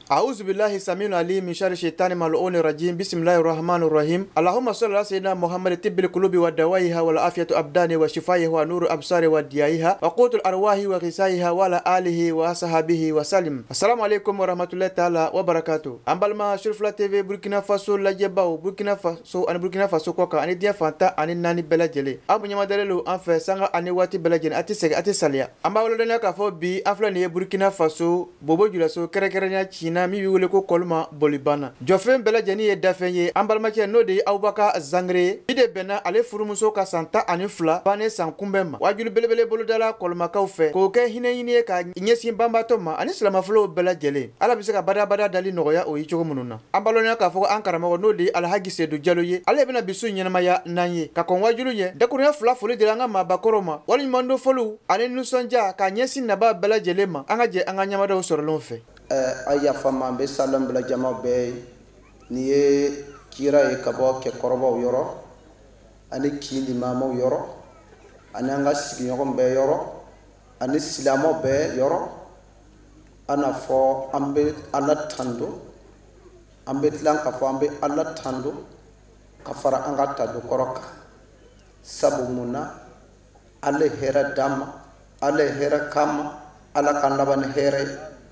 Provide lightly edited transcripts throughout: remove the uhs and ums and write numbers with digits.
أعوذ بالله السميع العليم من شر الشيطان الملعون الرجيم بسم الله الرحمن الرحيم اللهم صل على سيدنا محمد طب القلوب ودوائها والعافية أبدان وشفائها ونور أبصار وديائها وقوت الأرواح وغذائها وعلى آله وصحبه وسلم. السلام عليكم ورحمة الله تعالى وبركاته. أمبالما شرفلا تي بوركينا فاسو لاجباو بوركينا فاسو أنا بوركينا فاسو كوكا أنا ديا فانتا أنا ناني بلاجلي أبو نيما دللو أنف سانغا أنا واتي بلاجين أتي سك أتي ساليا أمبالو دنيا كافو بي أفلاني بوركينا فاسو بوبو جلسو كركرنيا na mi wule ko kolma bolibana jofen bela jeni ye dafenye ambalmache no de Abubakar Zangre ide bena ale furumuso ka santa ani fla bane san kumbema wajulu belebele boludala kolma kaufe ko ke hine ka nyesi bamba toma ani salama flo bela jele ala bisaka bada dali nogoya o yicho mununa ambalonya ka fo ankara mo no de Alhaji Seydou Diallo ye ale bena bisu nyenama ya nanye ka kon wajulu ye dakunya fla fulu dilanga ma bakoroma wali mando folu ani nusonja ka nyesi naba bela jele ma angaje anga nyamada o sorolon fe aya fama be salam bla jama be niye kira e kabo ke korbo yoro ani kindi mamo yoro ananga sigi ngom be yoro ani silamo be yoro ana fo ambe ala tando ambe tlan ka fo ambe ala tando ka fara anga tando koroka sabu muna ale hera dama ale hera kama ala kandaban here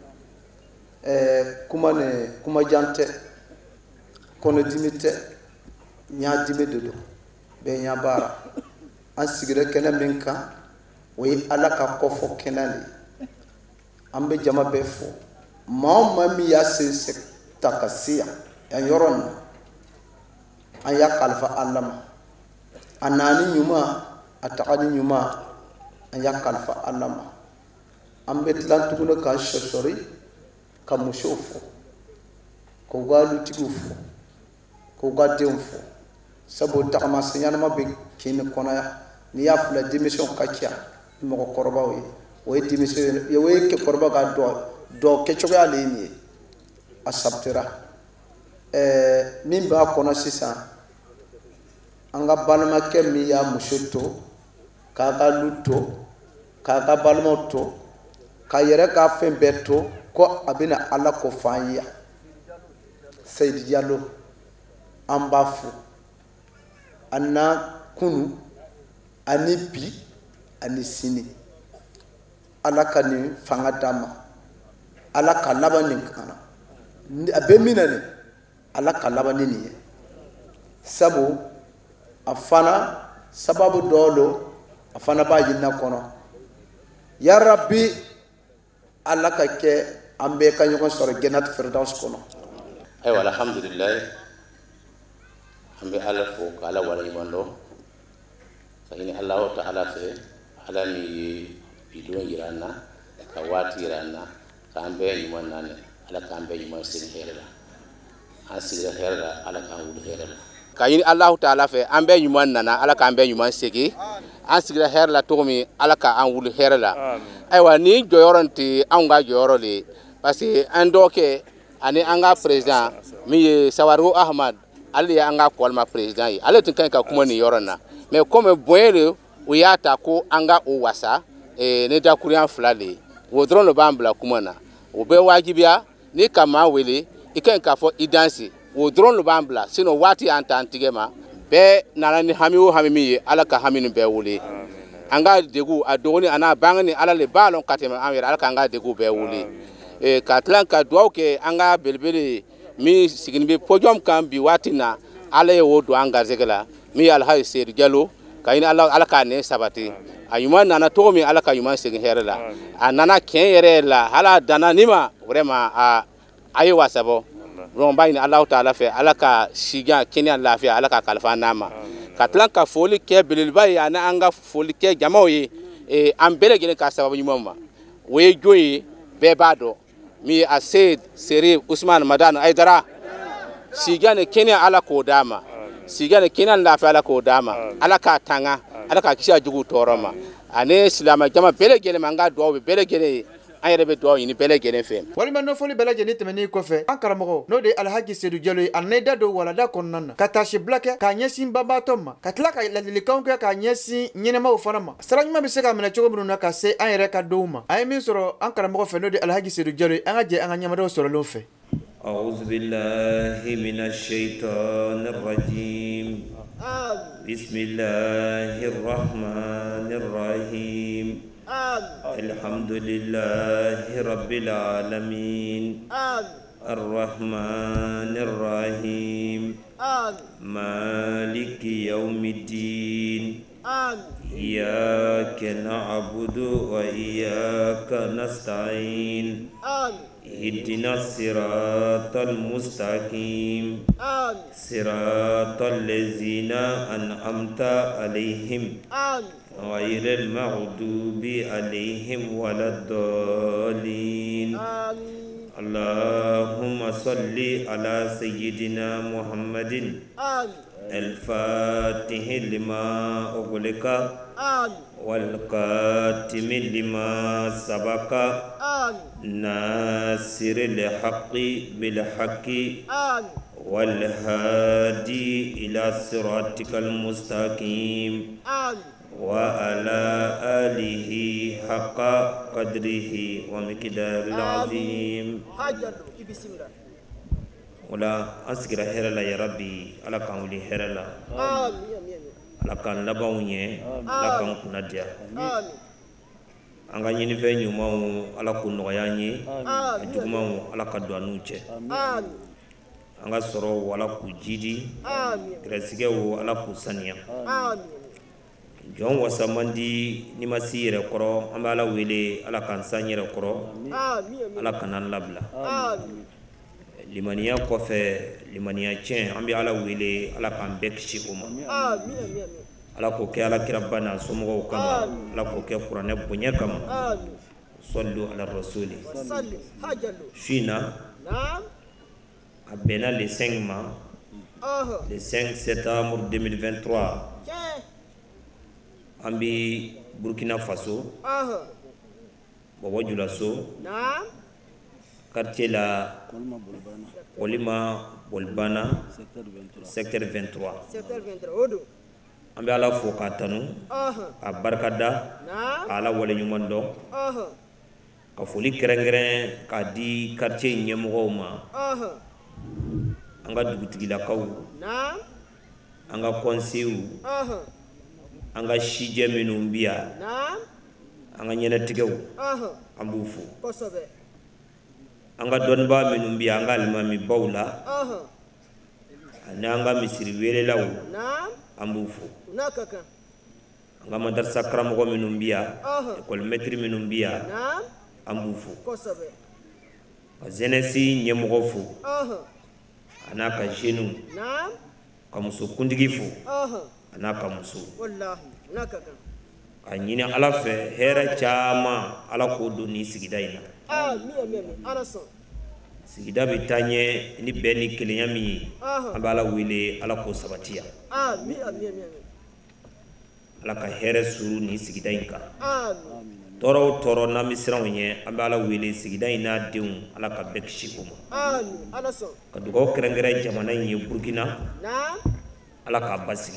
kuma jante kono dimite nya dimedo be nya bara an sigire kene minka we alaka kofo kenali ambe jama be fo mamma mi yase takasiya ya yoron an ya kalfa allama anani nyuma atakani nyuma an ya kalfa allama ambe tlantugo ka shosori kamushofu ko galu tigufu ko gademfu sabo takama senyana mabe kin kona ni ya fula dimission kakia mo ko korba we dimission ye we ke korba ga do ke choga alini asabtira min ba kona sisa anga balma ke mi ya mushoto ka galuto ka ga balmoto ka yere ka fembeto ko abina ala ko fanya Seydou Diallo ambafu anna kunu ani bi ani sini ala kani fanga dama ala ka labani kana abe minane ala ka labani ni sabu afana sababu dolo afana ba yinna kono ya rabbi ala ka ke ambe kanyo ko sor genat firdaus kono ay wala alhamdulillah ambe ala fo kala wala yimando sayni allah ta'ala fe ala mi bidon yirana ka wati yirana ka ambe yimanane ala ka ambe yiman sin herela asira herela ala ka wul herela ka yini allah ta'ala fe ambe yimanana ala ka ambe yiman segi asira herela tomi ala ka an wul herela ay wa ni joyoronti anga joyorole parce que andoke ani anga président mi Sawaru Ahmad ali anga kolma président yi ale tin kan ka kuma ni yorona mais comme boyele uyata ko anga o wasa ne da kurian flale wodron lo bambla kuma na o be wajibia ni kama wele ikan ka fo idansi wodron lo bambla sino wati anta antigema be nana ni hamiwo hamimi ala ka haminu be wole anga degu adoni ana bangani ala le balon katema amira ala ka anga degu be wole katlan ka duaw ke anga belbele mi siginbe pojom kan bi watina ala wo do anga zegala mi Alhaji Seydou Diallo kayina ala ka ne sabati ayuma nana to mi ala ka yuma segin herela anana ken yerela hala dana nima vraiment ayi wasabo ron bayni Allah ta'ala fe ala ka shiga kenya lafiya ala ka kalfa nama katlan ka foli ke belil bay ana anga foli ke jamawi ambele gele ka sababu nyuma we joyi bebado mi Seyd Serif Ousmane Madane Aidara sigane Kenya ala ko dama sigane Kenya lafiya ala ko dama ala ka tanga ala ka kisha jugu toroma ane silama jama bele gele manga do bele gele ayere be do yini bele gele fem wali man no foli bele gele temeni ko fe ankara mo no de Alhaji Seydou Diallo aneda do wala da konnana katashi blake ka nyesi baba toma katla ka lalili kanko ka nyesi nyene ma ufanama saranyuma be se ka mena chogo bunu ka se ayere ka douma ay min soro ankara mo fe no de Alhaji Seydou Diallo anga je anga nyama do soro lo fe أعوذ بالله من الشيطان الرجيم بسم الله الرحمن الرحيم الحمد لله رب العالمين الرحمن الرحيم مالك يوم الدين إياك نعبد وإياك نستعين اهدنا الصراط المستقيم صراط الذين أنعمت عليهم غير المغضوب عليهم ولا الضالين اللهم صل على سيدنا محمد الفاتح لما أغلق والقاتم لما سبق ناصر الحق بالحق والهادي إلى صراطك المستقيم وعلى آله حق قدره ومقدار العظيم ولا أسكر هرلا يا ربي على كامل هرلا على كان لباوني على كان كناديا anga nyini fe nyuma ala kunoyanyi ajuma ala kadwanuche anga soro wala kujidi resige wo ala kusania jon wasamandi ni masire koro amba ala wele ala kansanyere koro ala kanan labla limaniya kofe limaniya chen ambi ala wele ala kan bekshi kuma ala ko ke ala kirabana somo kama ala ko ke qur'ane bonya kama sallu ala rasuli salli hajalu shina abena le 5 mois le 5 septembre 2023 ambi Burkina Faso bobo julaso quartier la Olima Bolbana secteur 23 odo ambe ala fo katanu a barkada ala wala nyumando ka foli kerengere ka di quartier nyemgo ma anga dugutigi la kaw anga conseil anga shije minumbia anga nyena tigew ambufu anga donba minumbia anga almami bawla anga misiri wele law ambufu nakaka anga madarsa kramo ko minumbia école maître minumbia ambufu kosabe azenesi nyemogofu anaka jenu ka muso kundigifu anaka muso wallahi nakaka anyina ala fe hera chama ala ko do ni sigidaina mi araso sigida bitanye ni beni keliyami ambala wile ala ko sabatia mi ala ka here suru ni sigida inka toro na misran nye ambala wile sigida ina deun ala ka bekshi kuma alaso ka dugo kerengere jamana yi Burkina ala ka basigi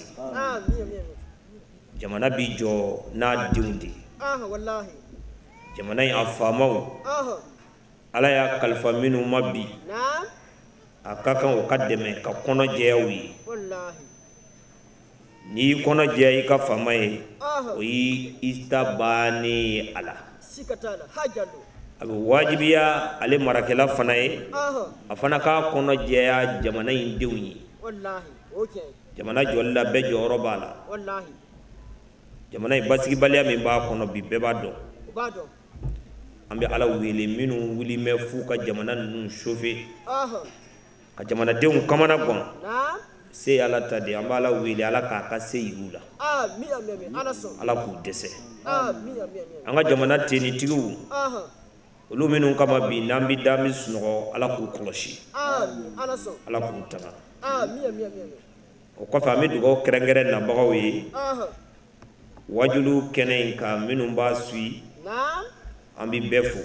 jamana bi jo na deundi wallahi jamana yi afamau ala ya kalfa minu mabbi akakan o kademe ka kono jewi wallahi ni kono jeyi ka famaye o yi istabani ala sikatala hajalu abu wajibiya ale marakela fanaye afana ka kono jeya jamana yin dewni wallahi okay jamana jolla be joro bala wallahi jamana basigi baliya min ba kono bi be bado ambe ala wele minu wuli me fuka jamana nun shofe ka jamana deun kamana gon se ala tadi amba ala wele ala ka se yula mi alaso ala ku dese mi anga jamana teni tigu olu minu kama bi nambi dami suno ala ku koloshi alaso ala ku tama mi o ko fa mi dugo kerengere na bagawi wajulu kenen ka minu ba sui ambi befu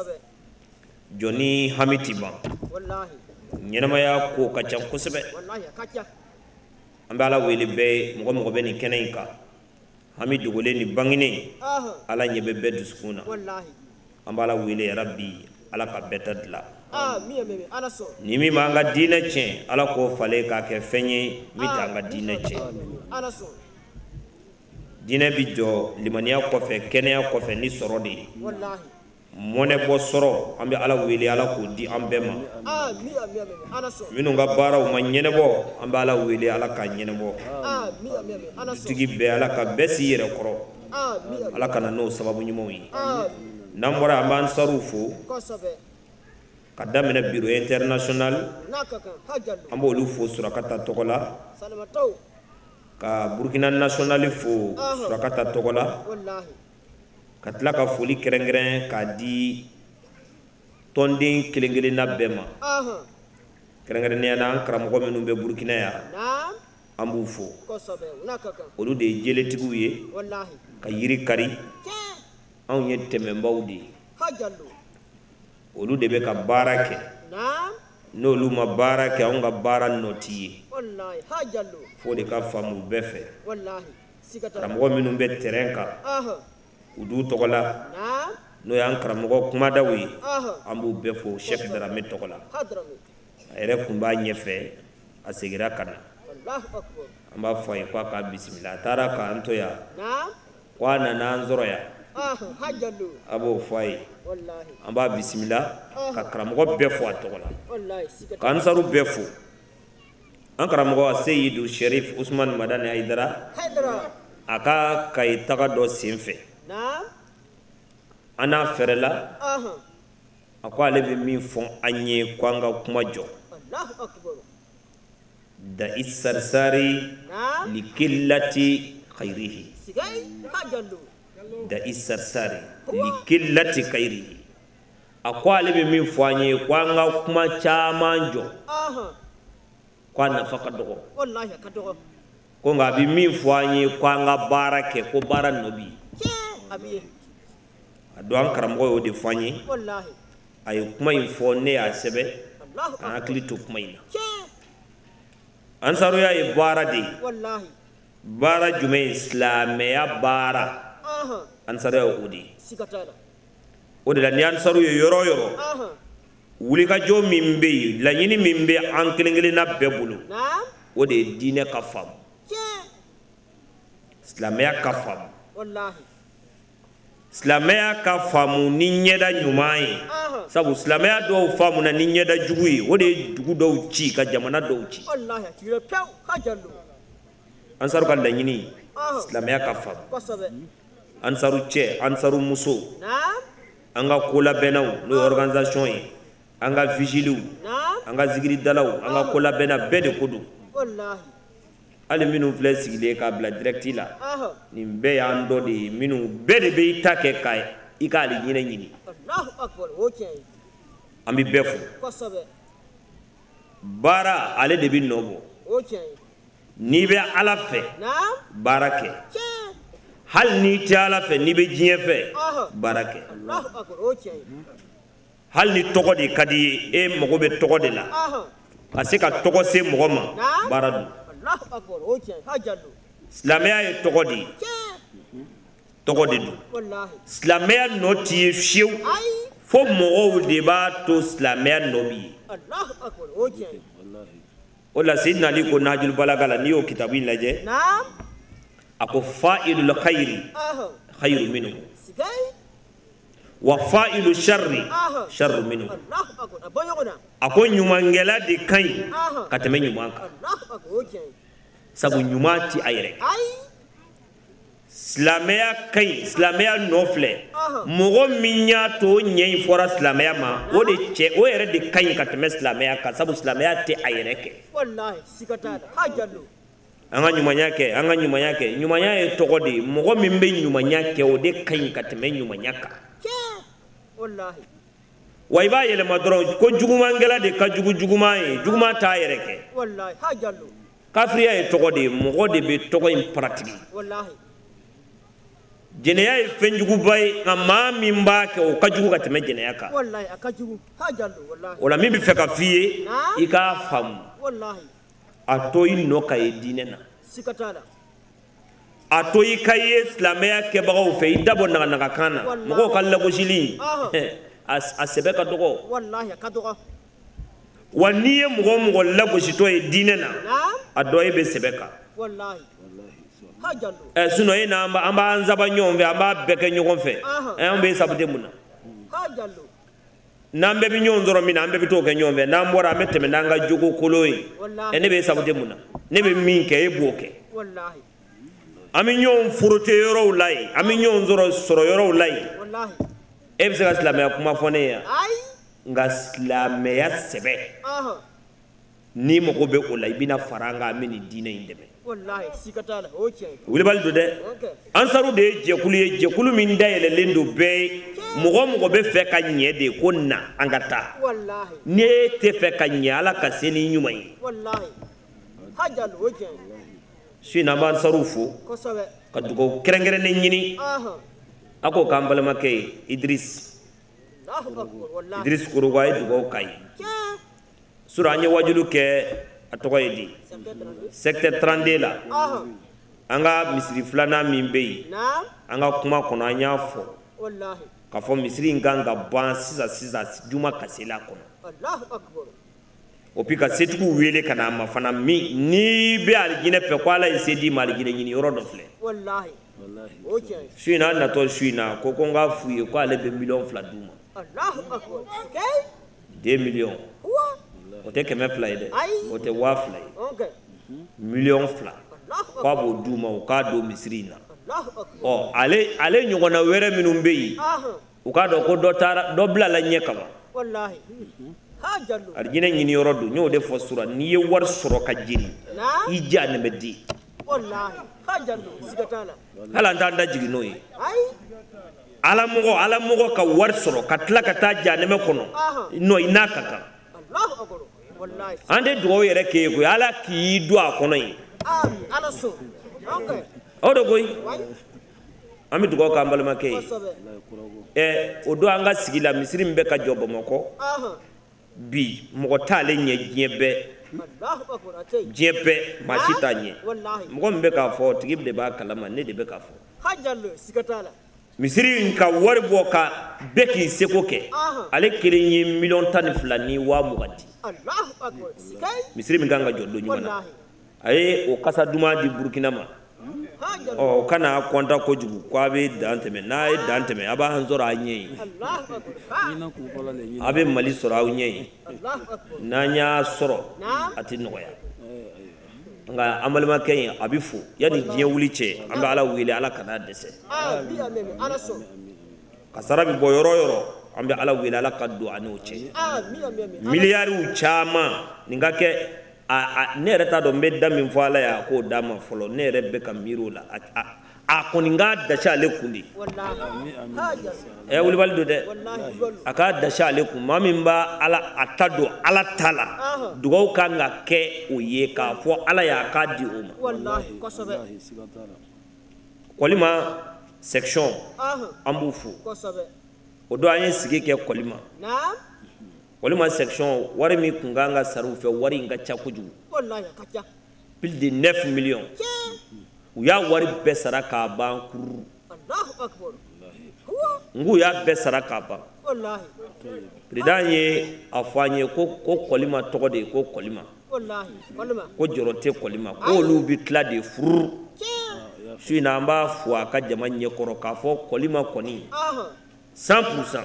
joni hamitiba wallahi nyenamaya ko kacha kusebe wallahi kacha ambala wele be mogo be ni kenenka hamidu gole ni bangine ala nyebe be duskuna wallahi ambala wele rabbi ala ka betadla ni mi ma nga dina chen ala ko fale ka ke fenye mi ta nga dina chen dina bi jo limaniya ko fe kenya ko fe ni soro de wallahi mone bo soro ambe ala weli ala ko di ambe ma minu nga baraw ma nyene bo ambe ala weli ala ka nyene bo tigi be ala ka besi yere koro ala kana no sababu nyumo yi namora amban sarufu kadamina bureau international ambo lu fo surakata tokola ka Burkina national fo surakata tokola wallahi katla ka foli kerengren ka di tondin kelengele na bema kerengren ne na kramo menu be Burkina ya ambu fo olu de jeletigu ye wallahi ka yiri kari an ye teme mbawdi olu de be ka barake no lu ma barake on ga bara noti wallahi hajallu fo de ka famu befe wallahi sikata kramo menu be terenka udu togola no yan kramo kuma dawi ambu befo chef de la metogola ere kumba nyefe asegira kana Allahu akbar amba foy kwa ka bismillah tara ka antoya kwa na nzoro ya hajallu abo foy wallahi amba bismillah ka kramo befo atogola wallahi sikata kansaru befo an kramo Seydou Sherif Ousmane Madani Haidara aka kay taga do simfe ana ferela akwa lebe min fon anye kwanga kuma jo Allahu akbar da isarsari likillati khairihi sigai hajallu da isarsari likillati khairihi akwa lebe min fon anye kwanga kuma chama jo kwa nafaka dogo wallahi akadogo ko nga bi min fon anye kwanga barake ko bara nobi abi ado an karamgo yo de fanyi wallahi ay kuma infone ya sebe an klito kuma ina ansaru ya ibara de wallahi bara jume islam ya bara ansaru ya udi sikatala odi la ni ansaru yo yoro wuli ka jo mimbe la nyini mimbe an kelengele na bebulu odi dine kafam islam ya kafam wallahi Islamaya ka famu ni nyeda nyumai sabu islamaya do famu na ni nyeda jugui wode jugu do ci ka jamana do ci wallahi tire pew hajallu ansaru kan la nyini islamaya ka famu ansaru che ansaru muso anga kola benaw no organisation yi anga vigilu anga zigiri dalaw anga kola bena bede kodu wallahi ali minu vle sigile ka bla directi la ni be ya ndo de minu be de be take kai ikali nyine nyini Allahu akbar okay ambi befu kosobe bara ale de bi nobo okay ni be ala fe barake hal ni ti ala fe ni be jiye fe barake Allahu akbar okay hal ni togo de kadi e mogo be togo de la asika togo se mogo ma baradu Allahu akbar okay hajallu islamia ye togodi togodi du wallahi islamia noti fiu fo mo de ba to islamia nobi Allahu akbar okay wallahi wala sidna ali ko najul balagala niyo kitabin laje naam ako fa'ilul khairi khairu minhu sigai wa fa'ilu sharri sharru minhu Allahu akbar aboyona ako nyumangela de kai kateme nyumanka Allahu akbar okay sabu nyumati ayre islamia kai islamia nofle mogo minya to nyei fora islamia ma o de che o ere de kai kateme islamia ka sabu islamia te ayre ke wallahi sikata hajallu anga nyuma yake nyuma yae togodi mogo mimbe nyuma yake o de kai kateme nyuma yaka wallahi waiba yele madro ko jugumangela de ka juguma ta ayre ke wallahi hajallu kafriya e togodi mogo de be togo in pratique wallahi jeneya e fenjugu bay amma mimba ke o kajugu kateme jeneya ka wallahi akajugu hajallu wallahi wala mimbi feka fiye ika fam wallahi atoyi no kay dinena sikatala atoyi kay islamaya ke bago fe idabo na kana mogo kala ko jili asebe ka dogo wallahi ka dogo wa ni ye mɔgɔ lagosi to ye diinɛ na a dɔ ye be sebe ka wallahi hajallo sinon e na an b'an zaba ɲɔgɔn fɛ an b'a bɛɛ kɛ ɲɔgɔn fɛ an bɛ sabute mun na hajallo n'an bɛɛ bi ɲɔgɔn sɔrɔ min na an bɛɛ bi t'o kɛ ɲɔgɔn fɛ n'an bɔra an bɛ tɛmɛ n'an ka jogo kolo ye ne bɛ sabute mun na ne bɛ min kɛ e b'o kɛ wallahi an bɛ ɲɔgɔn forote yɔrɔw la yen an bɛ ɲɔgɔn sɔrɔ yɔrɔw la yen wallahi e bɛ se ka silamɛya kuma fɔ ne ye yan nka silamɛya sɛbɛ n'i mago bɛ o la i bɛna fara an kan an bɛ nin diinɛ in dɛmɛ wallahi sikatala o tiɲɛ wulibali don dɛ ansaru de ye jɛkulu ye jɛkulu min dayɛlɛlen don bɛɛ ye mɔgɔ bɛ fɛ ka ɲɛ de ko na an ka taa wallahi n'e tɛ fɛ ka ɲɛ ala ka se ni ɲuman ye wallahi hajallo o tiɲɛ su in an b'an saruw fo kosɛbɛ ka dugawu kɛrɛnkɛrɛnnen ɲini a ko k'an balimakɛ ye Idris Korogo a ye dugawu k'a ye sura an ye wajulu kɛ a tɔgɔ ye di secteur 32 la an ka misiri filanan min bɛ yen an ka kuma kɔnɔ an y'a fɔ k'a fɔ misiri in kan ka ban sisan juma ka se la kɔnɔ o puis ka setigiw wele ka na a ma fana min n'i bɛ alijinɛ fɛ ko ala ye se d'i ma alijinɛ ɲini yɔrɔ dɔ filɛ su in na an natɔ su in na ko n k'a f'u ye ko ale bɛ miliyɔn 2 d'u ma 2 millions o tɛ 200 ye dɛ o tɛ 2000 ye miliyɔn 2 k'a b'o d'u ma o k'a don misiri in na ɔ ale ɲɔgɔnna wɛrɛ minnu bɛ yen u k'a dɔn ko dɔ bilala ɲɛ kama alijinɛ ɲini yɔrɔ don n y'o de fɔ sura n'i ye wari sɔrɔ ka jeni i ja nin bɛ di hali an t'an da jigin n'o ye alamɔgɔ ka wari sɔrɔ ka tila ka taa janɛmɛ kɔnɔ non i n'a ka kan an tɛ dugawu yɛrɛ k'e ye koyi ala k'i don a kɔnɔ yen o de koyi an bɛ dugawu k'an balimakɛ ye o don an ka sigi la misiri min bɛ ka jɔ Bamakɔ bi mɔgɔ t'ale ɲɛ diɲɛ bɛɛ maa si t'a ɲɛ mɔgɔ min bɛ k'a fɔ tigi de b'a kalama ne de bɛ k'a fɔ misiri in ka wari bɔ ka bɛɛ k'i seko kɛ ale kelen ye miliyɔn 12 ni 20 di misiri min kan ka jɔ don ɲuman na a ye o kasa duman di Burukina ma o kana kɔnta kojugu ko a bɛ dan tɛmɛ n'a ye dan tɛmɛ a b'an sɔrɔ a ɲɛ yen a bɛ Mali sɔrɔ aw ɲɛ yen n'an y'a sɔrɔ a tɛ nɔgɔya nka an balimakɛ in a bɛ fo yanni diɲɛ wuli cɛ an bɛ ala wele ala kana dɛsɛ kasara bɛ bɔ yɔrɔ o yɔrɔ an bɛ ala wele ala ka don ani o cɛ miliyariw caman nin ka kɛ ne yɛrɛ t'a dɔn n bɛ da min fɔ ala y'a k'o d'a ma fɔlɔ ne yɛrɛ bɛ ka miiri o la a kɔni k'a dasi ale kun de wulibali don dɛ a k'a dasi ale kun maa min b'a a ta don ala ta la dugawu kan ka kɛ o ye k'a fɔ ala y'a k'a di o ma kɔlima section an b'u fo o don an ye sigi kɛ kɔlima section wari min kun kan ka sara u fɛ wari in ka ca kojugu plus de 9 millions u y'a wari bɛɛ sara k'a ban kururu ngu y'a bɛɛ sara k'a ban président ye a fɔ an ye ko kɔlima tɔgɔ de ye ko kɔlima ko jɔrɔ tɛ kɔlima ko olu bɛ tila de furu su in na an b'a fɔ a ka jama ɲɛkɔrɔ k'a fɔ kɔlima kɔni 100%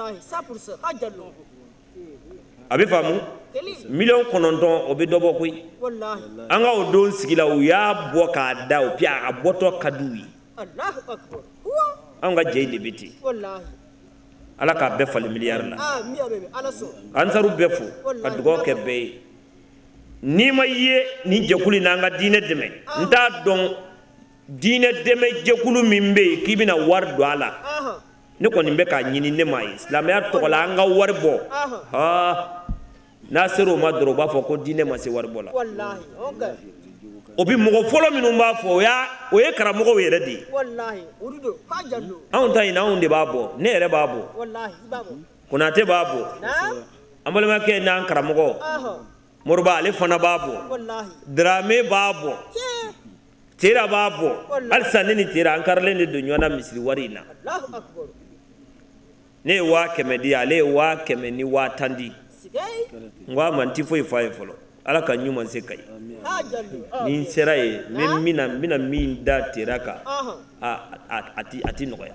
a bɛ faamu miliyɔn 9 o bɛ dɔ bɔ koyi an ka o don sigi la u y'a bɔ k'a da o puis a bɔtɔ ka d'u ye an ka jɛ de bɛ ten ala k'a bɛɛ falen miliyari la ansaru bɛɛ fo ka dugawu kɛ bɛɛ ye n'i ma ye nin jɛkulu in n'an ka diinɛ dɛmɛ n t'a dɔn diinɛ dɛmɛ jɛkulu min bɛ yen k'i bɛna wari don a la ne kɔni bɛ k'a ɲini ne m'a ye silamɛya tɔgɔ la an ka wari bɔ n'a sera o ma dɔrɔn u b'a fɔ ko diinɛ ma se wari bɔ la o bi mɔgɔ fɔlɔ minnu b'a fɔ o ye karamɔgɔw yɛrɛ de ye anw ta in anw de b'a bɔ ne yɛrɛ b'a bɔ Konate b'a bɔ an balimakɛ n'an karamɔgɔ Moriba ale fana b'a bɔ Dramé b'a bɔ Tera b'a bɔ halisa ne ni Tera an karilen de don ɲɔgɔn na misiri wari in na ne wa keme di ale wa keme ni wa tandi ngwa man ti foi fay folo ala ka nyuma se kai ni seraye mina min da tiraka ati noya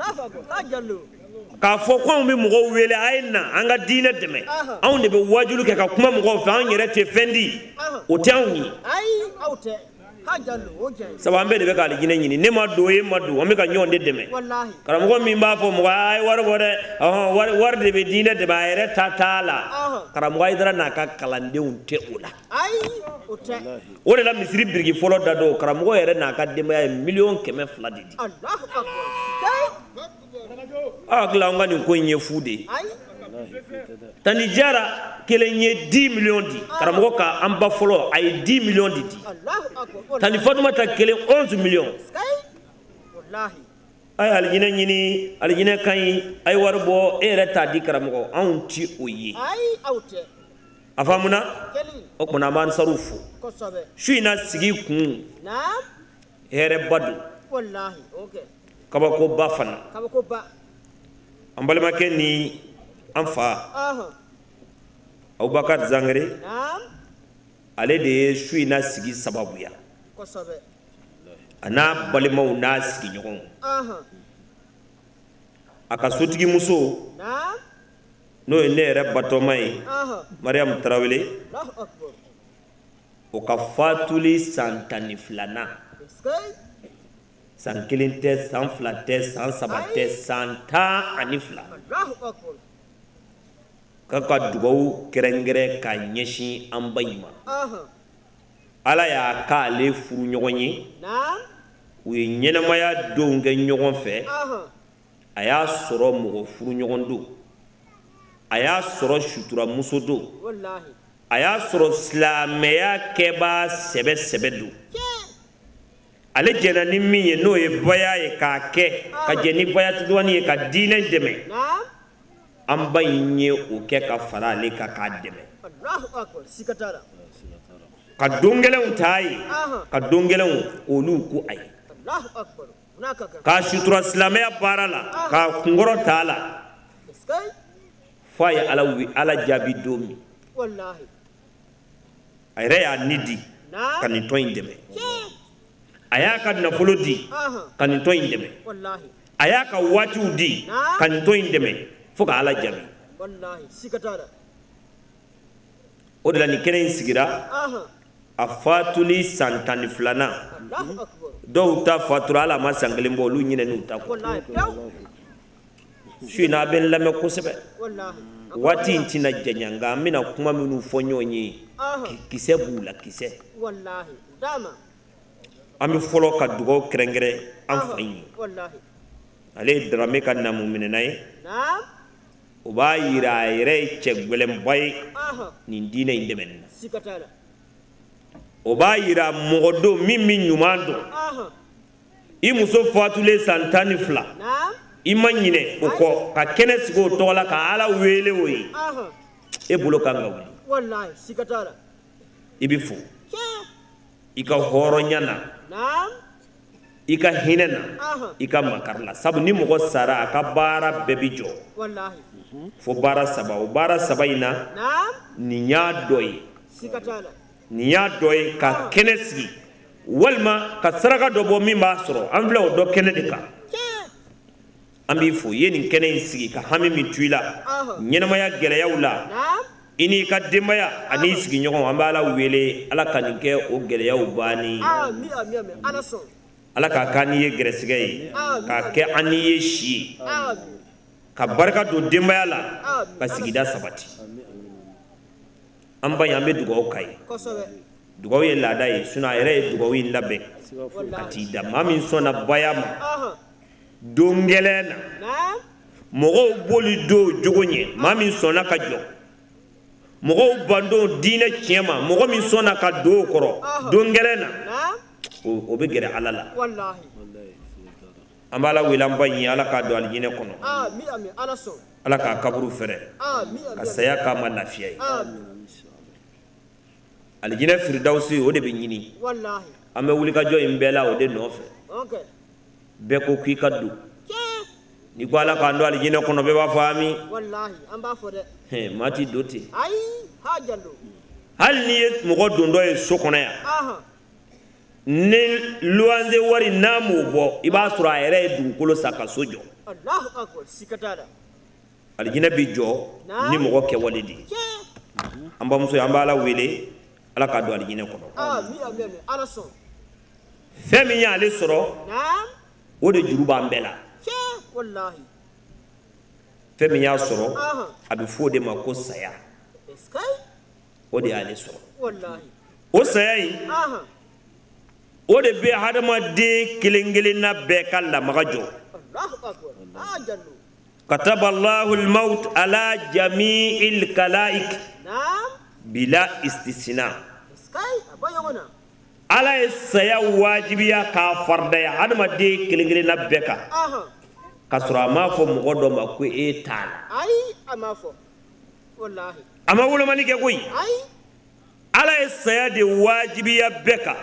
ka fo ko mi mo wele ayna anga dina deme on de be wajulu ke ka kuma mo fa on yere te fendi o tawni ai awte sabambe de be ka aljina nyini ne ma do o me ka nyonde deme wallahi karam ko mi mba fo mo ay war de be dina de ba yere tatala karam wa idra na ka kalande unte ula ai ote o de la misri birgi folo dado karam ko yere na ka deme ay million keme fladidi Allahu akbar agla ngani ko nye fude tani jara kele nye 10 millions di karamo ka amba folo ay 10 millions di tani fatuma ta kele 11 millions wallahi ay aljina nyini aljina kay ay warbo ereta di karamo on ti oyi ay awte afamuna o kona man sarufu ko sabe shuina sigi kun naam here badu wallahi okay kabako ba fana kabako ba ambalma kenni amfa Abubakar Zangare ale de shuina sigi sababu ya ko sabe ana balima na sigi nyogon aka sotigi muso no ne re batomai Mariam Traoré Allahu akbar o ka fatuli santani flana san kelen tɛ san fila tɛ san saba tɛ san 10 ani 2 ka dugawu kɛrɛnkɛrɛn ka ɲɛsin an bayima ala y'a k'ale furu ɲɔgɔn ye u ye ɲɛnamaya denw kɛ ɲɔgɔn fɛ a y'a sɔrɔ mɔgɔ furu ɲɔgɔn don a y'a sɔrɔ sutura muso don a y'a sɔrɔ silamɛya kɛbaa sɛbɛ don ale jɛna ni min ye n'o ye baya ye k'a kɛ ka jɛ ni baya tuduwani ye ka diinɛ dɛmɛ an ba in ye o kɛ ka fara ale kan k'a dɛmɛ ka don gɛlɛnw ta ye ka don gɛlɛnw olu ko a ye k'a sutura silamɛya baara la k'a kunkɔrɔ ta la f'a ye ala jaabi don min a yɛrɛ y'a ni di ka nin tɔn in dɛmɛ a y'a ka nafolo di ka nin tɔn in dɛmɛ a y'a ka waatiw di ka nin tɔn in dɛmɛ fo ka ala jaabi o de la nin kɛnɛ in sigira a fatuli san 12nan dɔw ta fatura ala ma san 1 bɔ olu ɲinɛn'u ta kɔ su in na a bɛ n lamɛn kosɛbɛ waati in tɛna janya nka an bɛna kuma minnu fɔ ɲɔgɔn ye kisɛ b'u la kisɛ an bɛ fɔlɔ ka dugawu kɛrɛnkɛrɛn an fa in ye ale ye Darame ka namu minɛna ye o b'a yira a yɛrɛ ye cɛ gwɛlɛnba ye nin diinɛ in dɛmɛni na o b'a yira mɔgɔ don min bɛ ɲuman dɔn i muso fatulen san 12 i ma ɲinɛ o kɔ ka kɛnɛ sigi o tɔgɔ la ka ala wele o ye e bolo kan ka wuli i bɛ fo i ka hɔrɔnya na i ka hinɛ na i ka makari la sabu ni mɔgɔ sara a ka baara bɛɛ bi jɔ fo baara 3 o baara 3 in na nin y'a dɔ ye nin y'a dɔ ye ka kɛnɛ sigi walima ka saraka dɔ bɔ min b'a sɔrɔ an filɛ o dɔ kɛnɛ de kan an b'i fo i ye nin kɛnɛ in sigi ka hami min to i la ɲɛnamaya gɛlɛyaw la i n'i ka denbaya an'i sigiɲɔgɔnw an bɛ ala wele ala ka nin kɛ o gɛlɛyaw banni ala k'a k'an n'i ye gɛrɛsɛgɛ ye k'a kɛ an n'i ye si ye ka barika don denbaya la ka sigida sabati an ba ye an bɛ dugawu k'a ye dugawu ye laada ye sinon a yɛrɛ ye dugawu in labɛn ka t'i da maa min sɔnna baya ma don gɛlɛn na mɔgɔw boli don jogo ɲɛ maa min sɔnna ka jɔ mɔgɔw bandon diinɛ tiɲɛ ma mɔgɔ min sɔnna ka don o kɔrɔ don gɛlɛn na o bɛ gɛrɛ ala la an b'a la wele an ba in ala k'a don alijinɛ kɔnɔ ala k'a kaburu fɛrɛ ka saya k'a ma lafiya ye alijinɛ firidawusi o de bɛ ɲini an bɛ wulikajɔ in bɛɛ la o de nɔfɛ bɛɛ ko k'i ka don ni ko ala kan do aljina kono be ba fami wallahi an ba fo de he mati doti ay hajallo hal ni mo goddo ndo e sokono ya aha ne luanze wari namu bo iba sura ere dun kolo saka sojo Allahu akbar sikatala aljina bi jo ni mo ke walidi amba muso yamba ala wele ala ka do aljina kono mi amen ala son femi ya le soro naam o de juruba mbela wallahi femi ya soro abi fo de ma ko saya eskay o de ale soro wallahi o saya yi o de be hadama de kelengele na be kala magajo Allahu akbar hajallo kataba Allahu al-maut ala jami'il kalaik naam bila istisna eskay abayona ala saya wajibiya ka farda ya hadama de kelengele na be ka kasura ma fo mo godo ma ko e tala ay ama fo wallahi ama wulo mani ke koy ay ala saya de wajibiya beka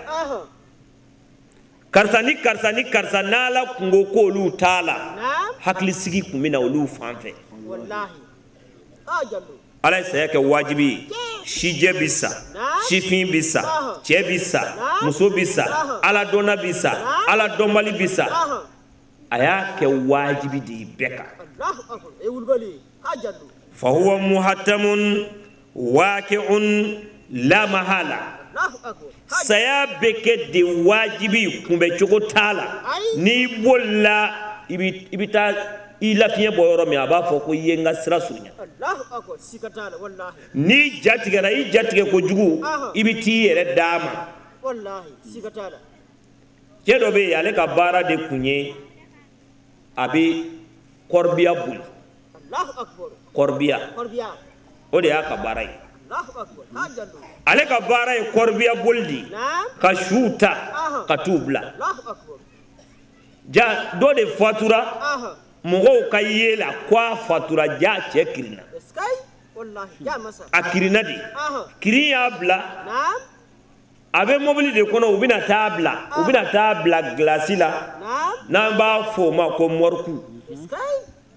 karsa nala kungo ko lu tala hakli sigi kumina ulu fanfe wallahi ajallu ala saya ke wajibi shije bisa shifin bisa che bisa muso bisa ala dona bisa ala dombali bisa aya ke wajibi di beka Allahu akbar e wulbali hajallu fa huwa muhattamun waqi'un la mahala Allahu akbar saya beke de wajibi kumbe chogo tala ni bolla ibita ila fiye boyoro mi aba fo ko yenga sira sunya Allahu akbar sikatala wallahi ni jatige ra i jatige ko jugu ibiti yere dama wallahi sikatala kedo be yale ka bara de kunye abi korbiya bul Allahu akbar korbiya o de aka barai Allahu akbar hajallu ale ka bara e korbiya buldi ka shuta ka tubla Allahu akbar ja do de fatura mogo ka yela kwa fatura ja chekirina eskay wallahi ja masa akirina di kiriya bla naam abe mobili de kono ubina tabla glasila na ba fo ma ko morku eskay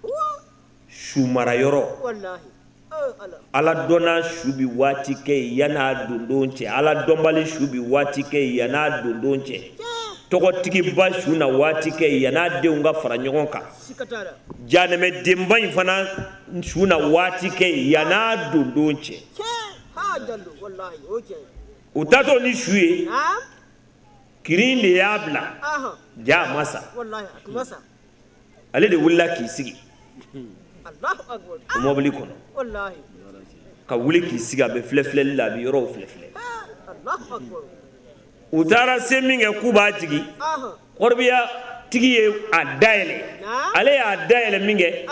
shumara yoro wallahi ala dona shubi wati ke yana dundonche ala dombali shubi wati ke yana dundonche togo tigi ba shuna wati ke yana deunga fara nyogon ka sikatala janeme demba infana shuna wati ke yana dundonche hajallu wallahi okay utato ni shuye naam kirinde yabla ja masa wallahi masa ale de wulla ki sigi Allahu akbar mobili kono wallahi ka wuli ki siga be flefle la bi yoro flefle Allahu akbar utara seminge kuba tigi korbiya tigi ye adaile ale ya adaile minge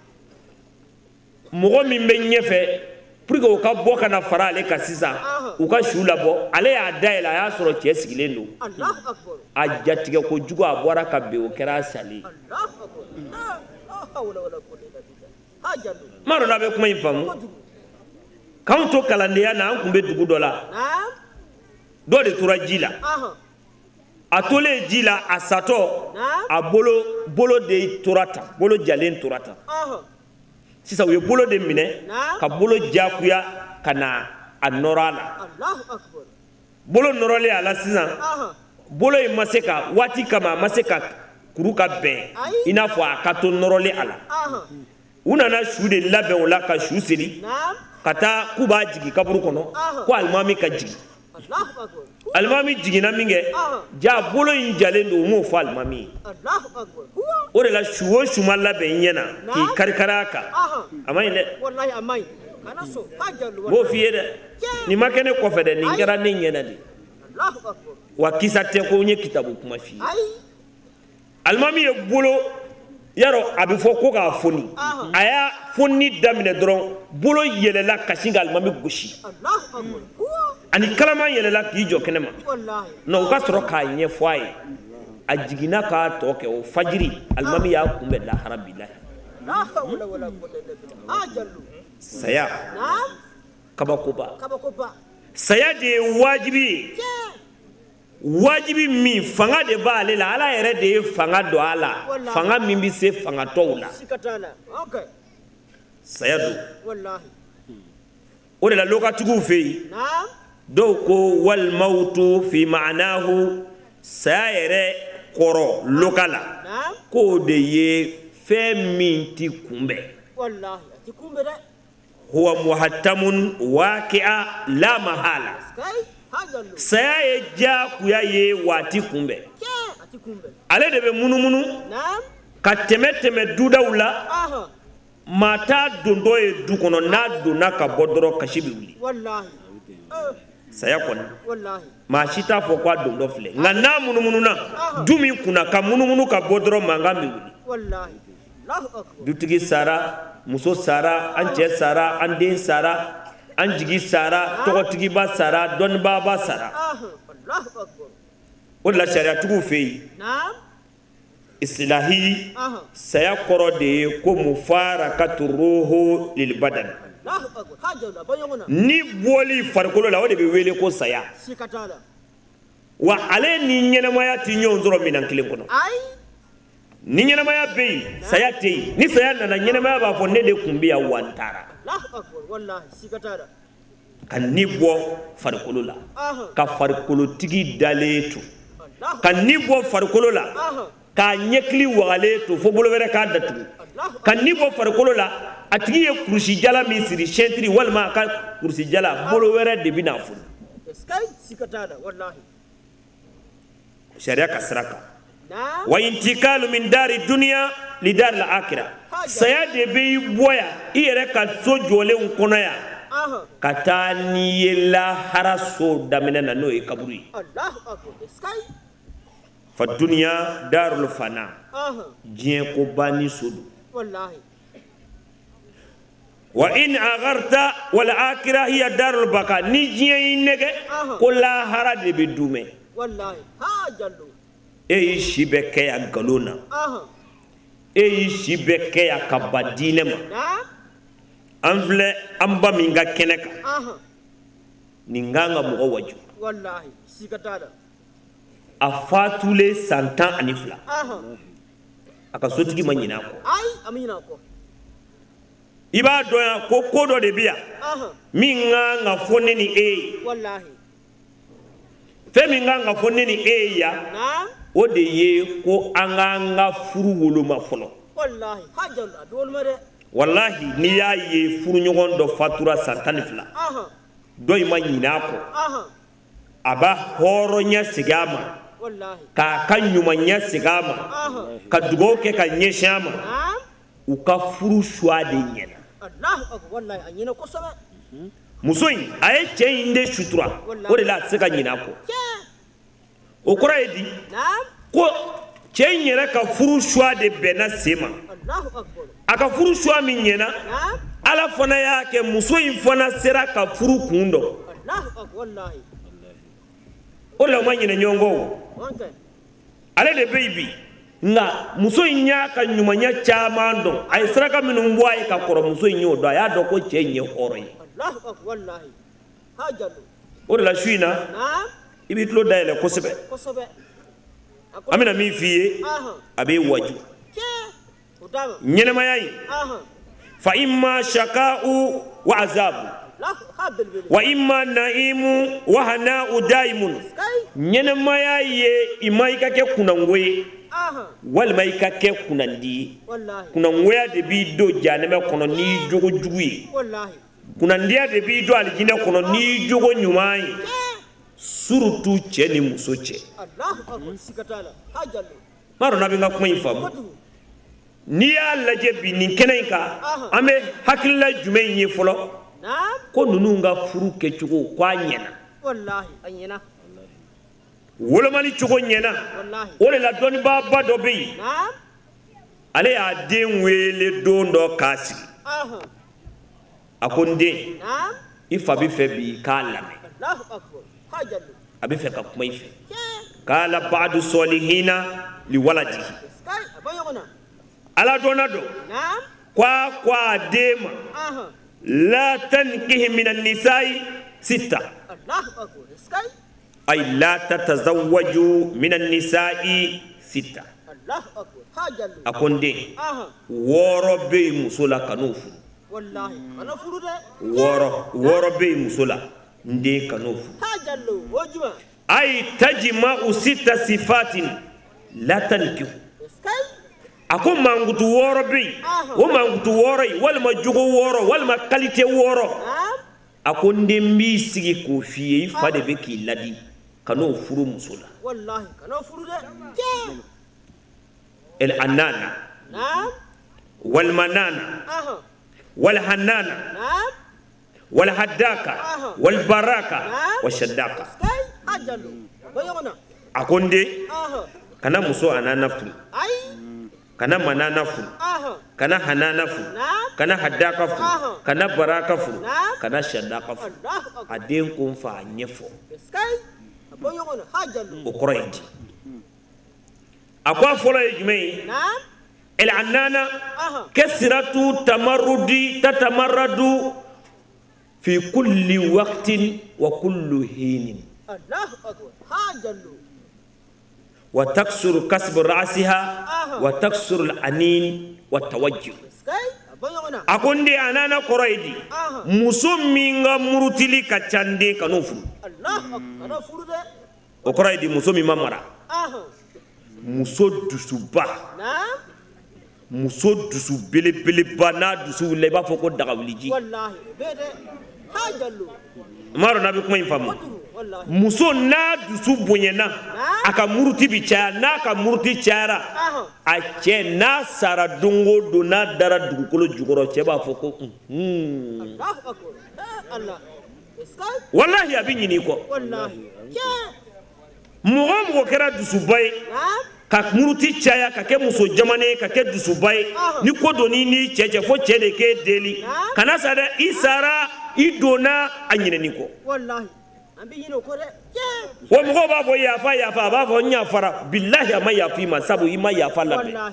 mogo min be nyefe pour que o ka bo kana fara ale ka sisa u ka shula bo ale ya adaile ya soro che sigilen do Allahu akbar a jatige ko jugo a bora ka be o kera sali Allahu akbar hawla wala quwwata illa billah hajallu maro na be kuma infamu kan to kalandeya na an kumbe dugu dola do de tura jila atole jila asato a bolo de turata bolo jalen turata sisa we bolo de mine ka bolo jakuya kana anorala Allahu akbar bolo norole ala sisan bolo e maseka wati kama maseka kuruka be ina fo akato norole ala una na shude labe wala ka shuseli kata kuba jigi kaburu kono ko almami ka jigi Allahu akbar almami jigi na minge ja bolo in jalendo mo fa almami Allahu akbar o de la shuwo shuma labe nyena ki karkaraka amai le wallahi amai kana so hajallu bo fiye de ni makene ko fede ni ngara ne nyena di Allahu akbar wa kisate ko nye kitabu kuma fi almami e bolo yaro abi fo ko ka foni aya foni damine doron bolo yelela kashinga almami goshi Allahu akbar ani kalama yelela ki jo kenema wallahi no ka soro ka nye foye ajigina ka to ke o fajiri almami ya kumbe la harabillahi la hawla wala quwwata illa billah ajallu saya naam kabakoba kabakoba saya de wajibi wajibi min fanga de b'ale la ala yɛrɛ de ye fanga don a la fanga min bi se fanga tɔw la saya don o de la lokatigiw fɛ yen dɔw ko wal mautu fi ma'anahu saya yɛrɛ kɔrɔ loka la k'o de ye fɛn min ti kunbɛn huwa muhattamun waqi'a la mahala saya ye jakuya ye waati kunbɛn ale de bɛ munumunu ka tɛmɛ dudaw la maa t'a don dɔ ye du kɔnɔ n'a donna ka bɔ dɔrɔn kasi bɛ wuli saya kɔni maa si t'a fɔ k'a don dɔ filɛ nka n'a munumununa du min kunna ka munumunu ka bɔ dɔrɔn mankan bɛ wuli dutigi sara muso sara an cɛ sara an den sara an jigi sara tɔgɔtigiba sara dɔnnibaba sara o de la sariyatigiw fɛ yen islahi saya kɔrɔ de ye ko mufarakatu ruhu lil badan ni bɔli farikolo la o de bɛ wele ko saya wa ale ni ɲɛnamaya ti ɲɔgɔn sɔrɔ minɛn kelen kɔnɔ ni ɲɛnamaya bɛ yen saya tɛ yen ni saya nana ɲɛnamaya b'a fɔ ne de kun bɛ yan wa n taara ka ni bɔ farikolo la ka farikolotigi dalen to ka ni bɔ farikolo la k'a ɲɛkili wagalen to fo bolo wɛrɛ k'a datugu ka ni bɔ farikolo la a tigi ye kurusi jala min siri sɛntiri walima a ka kurusi jala bolo wɛrɛ de bɛ n'a funu sariya ka sira kan wa intikalu min dari dunya li dari la akira saya de bɛ i bɔ yan i yɛrɛ ka so jɔlenw kɔnɔ yan ka taa n'i ye lahara so daminɛ na n'o ye kaburu ye fa dunya darul fana diɲɛ ko banni so don wa in agharta wal akira hiya darul baka ni diɲɛ y'i nɛgɛ ko lahara de bɛ dumɛ e y'i si bɛ kɛ yan nkalon na e y'i si bɛ kɛ yan ka ba diinɛ ma an filɛ an ba min ka kɛnɛ kan nin kan ka mɔgɔ waju a fatulen san 12 a ka sotigi ma ɲinɛ a kɔ i b'a dɔn yan ko ko dɔ de bɛ yan min kan ka fɔ ne ni e ye fɛn min kan ka fɔ ne ni e ye yan o de ye ko an k'an ka furu woloma fɔlɔ wallahi n'i y'a ye furuɲɔgɔn dɔ fatura san 12 dɔ in ma ɲinɛ a kɔ a b'a hɔrɔnya segin a ma k'a ka ɲumanya segin a ma ka dugawu kɛ ka ɲɛsin a ma u ka furu choix de ɲɛna muso in a ye cɛ in de sutura o de la a tɛ se ka ɲinɛ a kɔ o kɔrɔ ye di ko cɛ in yɛrɛ ka furu choix de bɛnna sen ma a ka furu choix min ɲɛna ala fana y'a kɛ muso in fana sera ka furu kun dɔn o de la u ma ɲinɛ ɲɔgɔn kɔ ale de bɛ yen bi nka muso in y'a ka ɲumanya caman dɔn a ye saraka minnu bɔ a ye ka kɔrɔ muso in y'o dɔn a y'a dɔn ko cɛ in ye hɔrɔn ye o de la su in na i b'i tulo dayɛlɛ kosɛbɛ an bɛna min f'i ye a b'e waju ɲɛnɛmaya in fa imma shaka'u wa azabu wa imma na'imu wa hana'u daimun ɲɛnɛmaya ye i ma i ka kɛ kunango ye walima i ka kɛ kunandi ye kunangoya de b'i don jahanɛmɛ kɔnɔ n'i jogo jugu ye kunandiya de b'i don alijinɛ kɔnɔ n'i jogo ɲuman ye surtout cɛ ni muso cɛ m'a dɔn n'a bɛ n ka kuma in faamu n'i y'a lajɛ bi nin kɛnɛ in kan an bɛ hakilila jumɛn ye fɔlɔ ko ninnu ka furu kɛcogo k'a ɲɛna wolomali cogo ɲɛna o de la dɔnnibaaba dɔ bɛ yen ale y'a den wele don dɔ k'a sigi a ko n den i fa bɛ fɛ bi k'a lamɛn a bɛ fɛ ka kuma i fɛ k'ala ba'du solihina li waladihi ala dɔnna dɔ ko a den ma la tankihi minan nisa'i 6 أي لا تتزوجوا من النساء 6 الله أكبر حاجة أكون دي وربي مسولا كنوف والله أنا فرودة وربي مسولا ندي كنوف حاجة وجمع أي تجمع 6 صفات لا تنكو أكون مانغتو وربي ومانغتو وري والما جوغو ورو والما كاليتي ورو أكون دي ميسي كوفي فادي بكي لدي كانوا فرو مسولا والله كانوا فرو الأنانة نعم والمنانة والحنانة نعم والهداكة والبراكة والشداكة أكون دي كنا مسو أنانا فرو كنا منانا فرو كنا حنانا فرو كنا هداكة فرو كنا براكة فرو كنا شداكة فرو أدين كون فانيفو أقرأيدي أقوى فلا يجمعي العنانة كسرة تمردي تتمرد في كل وقت وكل حين وتكسر كسب رأسها وتكسر الأنين والتوجه أكون دي أنانا قرأيدي مسومينغا مرتلي كتشاندي كنوفو أقرأيدي مسومي مامرا muso dusuba muso dusu belebeleba n'a dusu wulila I b'a fɔ ko dagawuliji maro na bɛ kuma in faamu muso n'a dusu bonyana a ka muruti bi caya n'a ka muruti cayara a cɛ n'a sara don o don n'a dara dugukolo jukɔrɔ cɛ b'a fɔ ko wallahi a bɛ ɲinɛ I kɔ mɔgɔ o mɔgɔ kɛra dusuba ye ka muruti caya ka kɛ muso jamane ka kɛ dusuba ye ni ko doni ni cɛ fo cɛ de k'e deli kana sa dɛ I sara I donna a ɲinɛni kɔ wallahi an bɛ ɲinɛ o kɔ dɛ wa mɔgɔw b'a fɔ yafa yafa a b'a fɔ n yafara billahi a ma yafa I ma sabu I ma yafa labɛn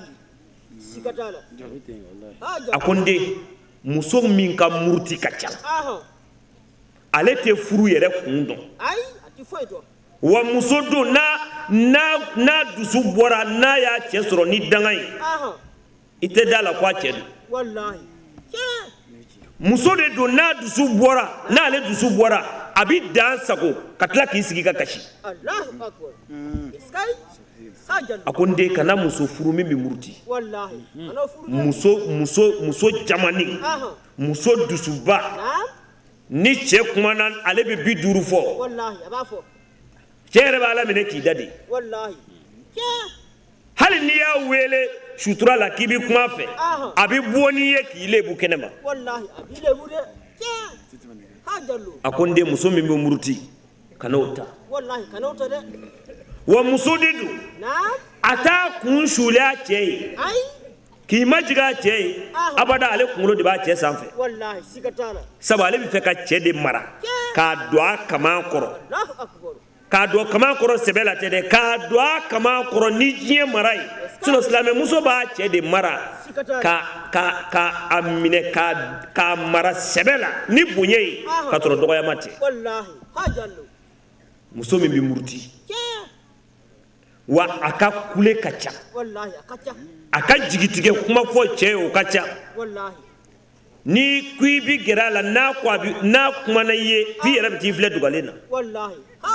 a ko n den muso min ka muruti ka ca ale tɛ furu yɛrɛ kun dɔn wa muso don n'a dusu bɔra n'a y'a cɛ sɔrɔ ni danga ye I tɛ da la ko a cɛ don muso de don n'a dusu bɔra n'ale dusu bɔra a bɛ dan sago ka tila k'i sigi ka kasi a ko n den kana muso furu min bɛ muruti muso jamani muso dusuba ni cɛ kumana ale bɛ 50 fɔ cɛ yɛrɛ b'a la minɛ k'i da de hali n'i y'a wele sutura la k'i bɛ kuma fɛ a bɛ bɔ n'i ye k'i lebu kɛnɛma a ko n den muso min bɛ muruti kana o ta wa muso de don a t'a kun suli a cɛ ye k'i majigin a cɛ ye abada ale kunkolo de b'a cɛ sanfɛ sabu ale bɛ fɛ ka cɛ de mara k'a don a kaman kɔrɔ k'a don kaman kɔrɔ sɛbɛ la tɛ dɛ k'a don a kaman kɔrɔ ni diɲɛ mara ye sinon silamɛ muso b'a cɛ de mara ka a minɛ k'a mara sɛbɛ la ni bonya ye ka sɔrɔ dɔgɔyama tɛ muso min bɛ muruti wa a ka kule ka ca a ka jigitigɛ kuma fɔ cɛ ye o ka ca ni ko I bɛ gɛrɛ a la n'a kumana I ye f'i yɛrɛ bɛ t'i filɛ dugalen na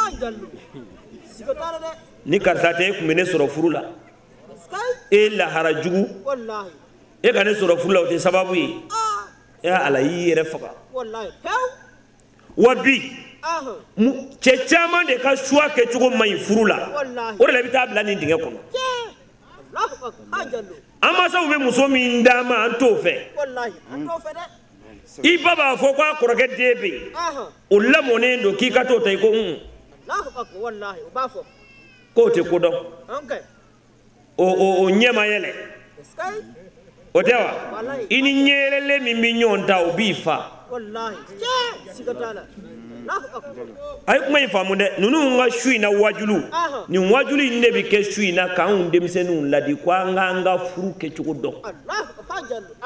ni karisa tɛ e kun bɛ ne sɔrɔ furu la e lahara jugu e ka ne sɔrɔ furu la o tɛ sababu ye ala y'i yɛrɛ faga wa bi cɛ caman de ka choix kɛcogo man ɲi furu la o de la I bɛ taa bila nin dingɛ kɔnɔ an mansaw bɛ muso min d'a ma an t'o fɛ I ba b'a fɔ ko a kɔrɔkɛ den bɛ yen o lamɔnen don k'i ka t'o ta I ko k'o tɛ ko dɔn o ɲɛ ma yɛlɛ o tɛ wa I ni ɲɛ yɛlɛlen min bɛ ɲɔgɔn ta o b'i fa a ye kuma in faamu dɛ ninnu ka su in na wajulu nin wajulu in de bɛ kɛ su in na k'anw denmisɛnninw ladi ko an k'an ka furu kɛcogo dɔn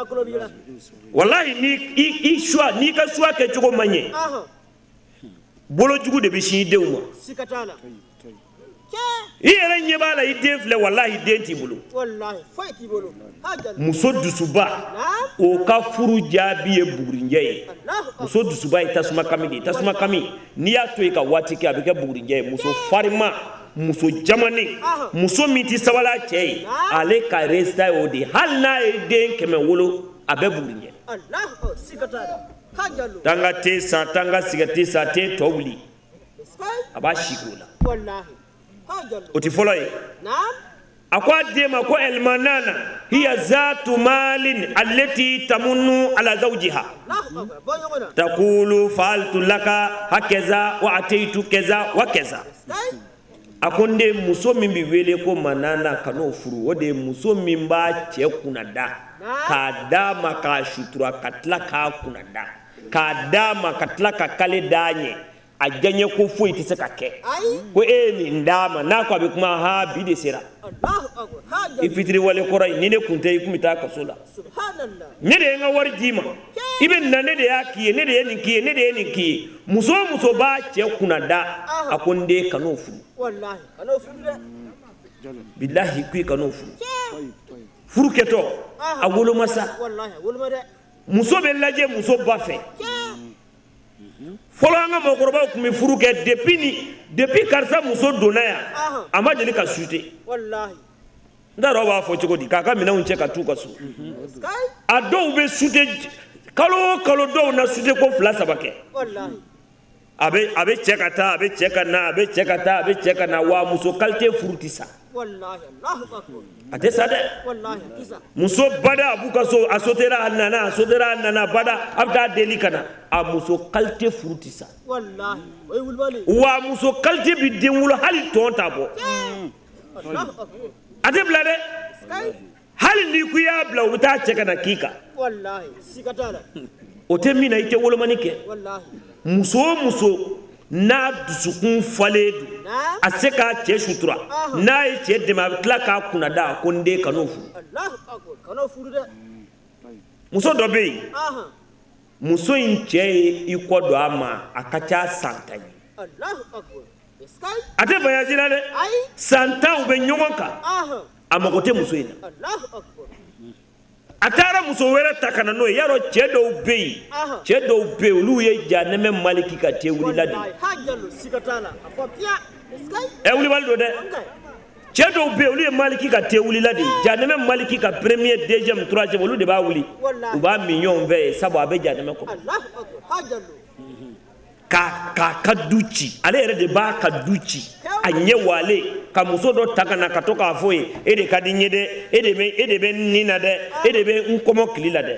walahi n'i ka choix kɛcogo man ɲɛ bolo jugu de bi shi denw ma sikatala I yɛrɛ ɲɛ b'a la I den filɛ wallahi den t'i bolo wallahi foyi t'i bolo muso dusuba o ka furu jaabi ye bugurinjɛ ye muso dusuba ye tasuma kami de tasuma kami n'i y'a to I ka waati kɛ a bɛ kɛ bugurinjɛ ye muso farima muso jamanen muso min tɛ sabala cɛ ye ale ka résultat ye o de ye hali n'a ye den 100 wolo a bɛ bugurinjɛ tanga te san tanga sigati sa te tɔ wuli a b'a sigi o la o ti fɔlɔ ye a ko a den ma ko elmanana hiya zatu malin allati tamunnu ala zawjiha taqulu fa'altu laka hakaza wa ataitu kaza wa kaza a ko nde muso min bi wele ko manana kano furu o de muso min b'a cɛ kunada k'a d'a ma k'a sutura ka tila k'a kunada k'a d'a ma ka tila ka kale d'a ɲɛ a janye ko foyi tɛ se ka kɛ ko nin d'a ma n'a ko a bɛ kuma ha bi de sera I fitiri wale kɔrɔ ni ne kun tɛ I kun bɛ taa kaso la ne de ye n ka wari d'i ma I bɛ na ne de y'a k'i ye ne de ye nin k'i ye ne de ye nin k'i ye muso o muso b'a cɛ kunada a ko n den kan'o furu bilahi ko I kan'o furu furu kɛtɔ a woloma sa muso bɛ lajɛ muso ba fɛ fɔlɔ an ka mɔgɔkɔrɔbaw kun bɛ furu kɛ depuis karisa muso donna yan a ma deli ka sute n t'a dɔn aw b'a fɔ cogo di k'a ka minɛnw cɛ ka t'u ka so a dɔw bɛ sute kalo o kalo dɔw na sute ko 2 3 kɛ a bɛ cɛ ka taa a bɛ cɛ ka na a bɛ cɛ ka taa a bɛ cɛ ka na wa muso qualité furu tɛ sa a tɛ sa dɛ muso bada a b'u ka so a sotera a nana bada a bɛ taa deli ka na a muso qualité furu tɛ sa wa muso qualité bi den wolo hali tɔn t'a bɔ a tɛ bila dɛ hali ni ko I y'a bila u bɛ taa cɛ ka na k'i kan o tɛ min na I tɛ wolomani kɛ muso o muso n'a dusukun falen don a se k'a cɛ sutura n'a ye cɛ dɛmɛ a bɛ tila k'a kunada ko n den kan'o furu muso dɔ bɛ yen muso in cɛ ye I kɔ don a ma a ka ca san 10 ye a tɛ voyage la dɛ san 10 u bɛ ɲɔgɔn kan a mago tɛ muso in na a taara muso wɛrɛ ta ka na n'o ye yarɔ cɛ dɔw bɛ yen olu ye janɛmɛ maliki ka te wulila de wulibali don dɛ cɛ dɔw bɛ yen olu ye maliki ka te wulila de janɛmɛ maliki ka premier deuxième troisième olu de b'a wuli u b'a min ɲɔgɔn fɛ ye sabu a bɛ janɛmɛ kɔnɔ k'a ka du ci ale yɛrɛ de b'a ka du ci a ɲɛ wale ka muso dɔ ta ka na ka to k'a fɔ ye e de ka di n ye dɛ e de bɛ nin na dɛ e de bɛ n kɔmɔkili la dɛ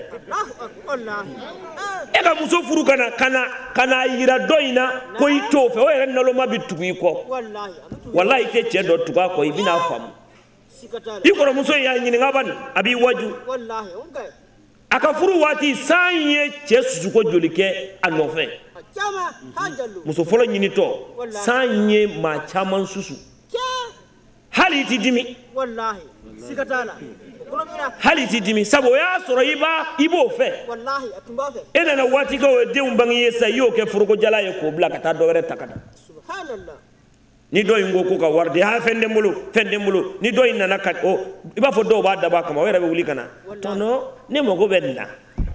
e ka muso furu ka na yira dɔ in na ko I t'o fɛ o yɛrɛ naloma bɛ tugu I kɔ walahi I tɛ cɛ dɔ tugu a kɔ I bɛna faamu I kɔrɔmuso in y'a ɲininka bani a b'i waju a ka furu waati san ye cɛ susuko joli kɛ a nɔfɛ muso fɔlɔ ɲinitɔ san ye maa caman susu hali I t'i dimi hali I t'i dimi sabu o y'a sɔrɔ I b'o fɛ e nana waati kɛ o ye denw bange ye sa I y'o kɛ forokojala ye k'o bila ka taa dɔ wɛrɛ ta ka na ni dɔ in ko ko ka wari di ha fɛn den bolo ni dɔ in nana ka I b'a fɔ dɔw b'a dabɔ a kama o yɛrɛ bɛ wuli ka na tɔnɔ ne mago bɛ nin na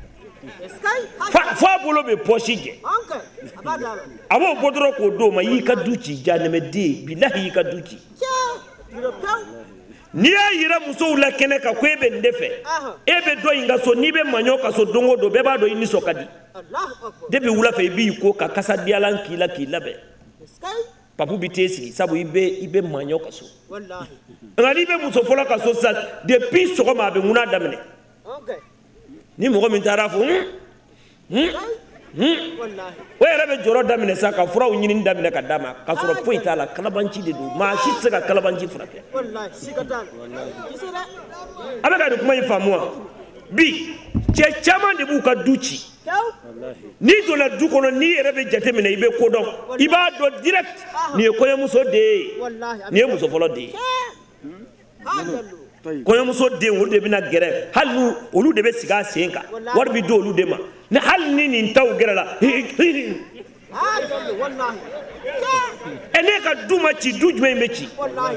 fo a bolo bɛ pɔsi jɛ a b'o bɔ dɔrɔn k'o d'o ma I y'i ka du ci janɛmɛden bilahi I y'i ka du ci n'i y'a yira musow la kɛnɛ kan ko e bɛ nin de fɛ e bɛ dɔ in ka so n'i bɛ maɲɔ ka so don o don bɛɛ b'a dɔn I nisɔn ka di depuis wula fɛ I b'i ko ka kasadiyalan k'i la k'i labɛn papu bi t'e sigi sabu I bɛ maɲɔ ka so nka n'i bɛ muso fɔlɔ ka so sisan depuis sɔgɔma a bɛ ŋuna daminɛ ni mɔgɔ min taara fɔ o yɛrɛ bɛ jɔrɔ daminɛ sa ka furaw ɲini daminɛ ka d'a ma ka sɔrɔ foyi t'a la kalabanci de don maa si tɛ se ka kalabanci furakɛ a bɛ ka nin kuma in faamu wa bi cɛ caman de b'u ka du ci n'i donna du kɔnɔ n'i yɛrɛ bɛ jateminɛ I bɛ ko dɔn I b'a dɔn direct nin ye kɔɲɔmuso de ye nin ye muso fɔlɔ de ye kɔɲɔmuso den olu de bɛna gɛrɛ hali olu de bɛ sigi a sen kan wari bɛ di olu de ma hali ni nin taw gɛrɛ la wallahi ene ka duma ci du jumay meci wallahi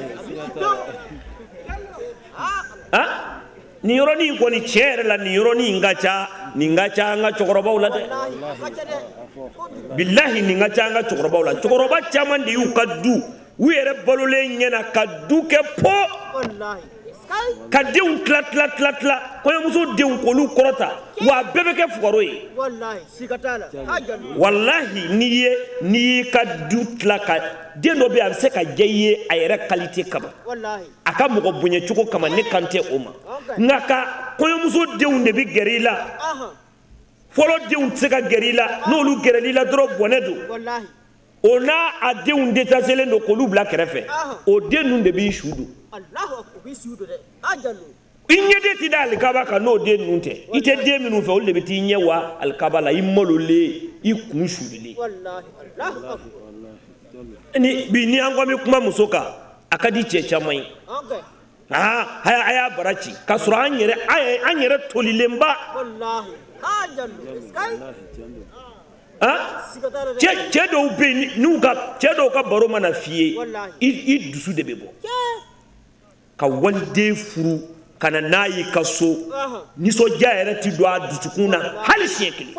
ni yoroni ko ni chere la ni yoroni ngacha ni ngacha nga chokoroba wala de billahi ni ngacha nga chokoroba wala chokoroba chaman di ukaddu wiyere balole nyena kaddu ke po wallahi kadew tla ko muso dew ko lu korota wa bebe ke fugaro yi wallahi sikatala wallahi ni kaddu tla ka deno be am se ka jeye ayere qualité kama wallahi aka mogo bunye chuko kama ne kante oma ngaka ko muso dew ne bi gerila folo dew tseka gerila no lu gerila dro bonedu wallahi ona a dew detasele no ko lu bla kerefe o denu de bi shudu Allahu akbar bisudu de ajalu inyede ti dal kaba ka no de nunte ite de minu fe o le biti nyewa al kabala imolole ikun shudile wallahi Allahu akbar ni bi ni ango mi kuma musoka akadi checha mai okay haya barachi kasura anyere tolilemba wallahi ajalu sky sikatala chedo be nuga chedo ka baro mana fie i dusu de bebo ka walde furu kana nayi kaso ni so jaere ti do adusukuna hali shekli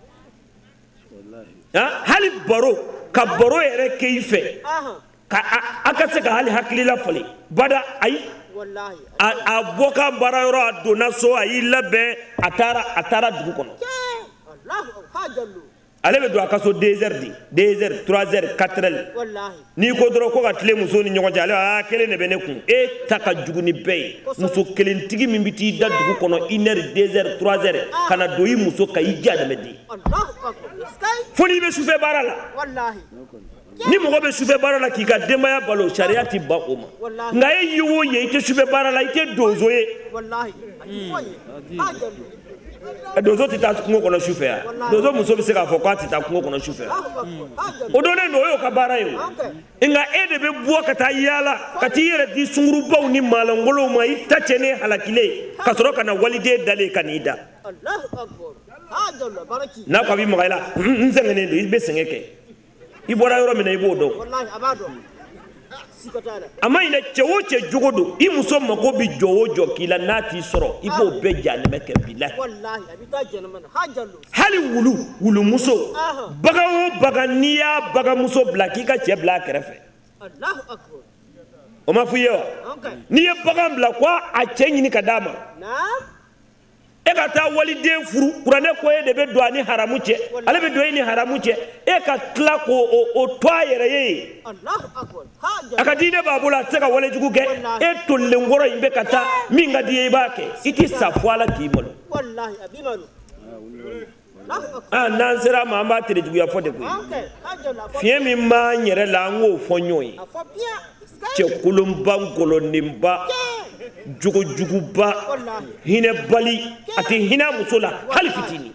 hali baro ka baro ere keife ka akase ka hali hakli la fole bada ay wallahi aboka barayoro adona so ay labe atara dugu kono Allahu hajalu ale be do akaso 2h 3h 4h wallahi ni ko doro ko gatle muso ni nyogo jale kele ne bene kun taka juguni bey muso kelen tigi min biti da dugu kono 1h 2h 3h kana doyi muso kay jadamedi Allahu akbar sky foni be sufe barala wallahi ni mo be sufe barala ki ga demaya balo shariati ba oma ngaye yiwo ye ite sufe barala ite dozo ye wallahi hajalu dozo tita kungo kono shufea dozo muso bi se ka fo kwa tita kungo kono shufea o done no yo ka bara yo inga ede be buwa kata yala kati yere di sunguru baw ni malangolo ma ita chene halakile kasoro kana walide dale kanida Allahu akbar hajalu baraki na kwa bi magaila nzengene ndo be sengeke ibora yoro mina ibodo wallahi abado sikatala ama ina chewoche jugodo i muso mako bi jowo jokila nati soro ibo be janeme ke billahi wallahi abita janama hajalu hali wulu muso baga niya baga muso blaki ka che black refe Allahu akbar o ma fuyo niya baga bla kwa a chenyi ni kadama naam e ka ta walide furu kurane ko e de be do ani haramu che ale be do ni haramu che e ka tla ko o toyere ye Allahu akbar hajalu akadine babula tseka wale juguge e to lengoro imbe kata minga die bake iti safwala kimolo wallahi abimalu nansera mamba tere jugu ya fode ko hajalu fie mi ma nyere la ngo fonyoyi afopia che kulumba ngolo nimba jugu ba hine bali ati hina musula hali fitini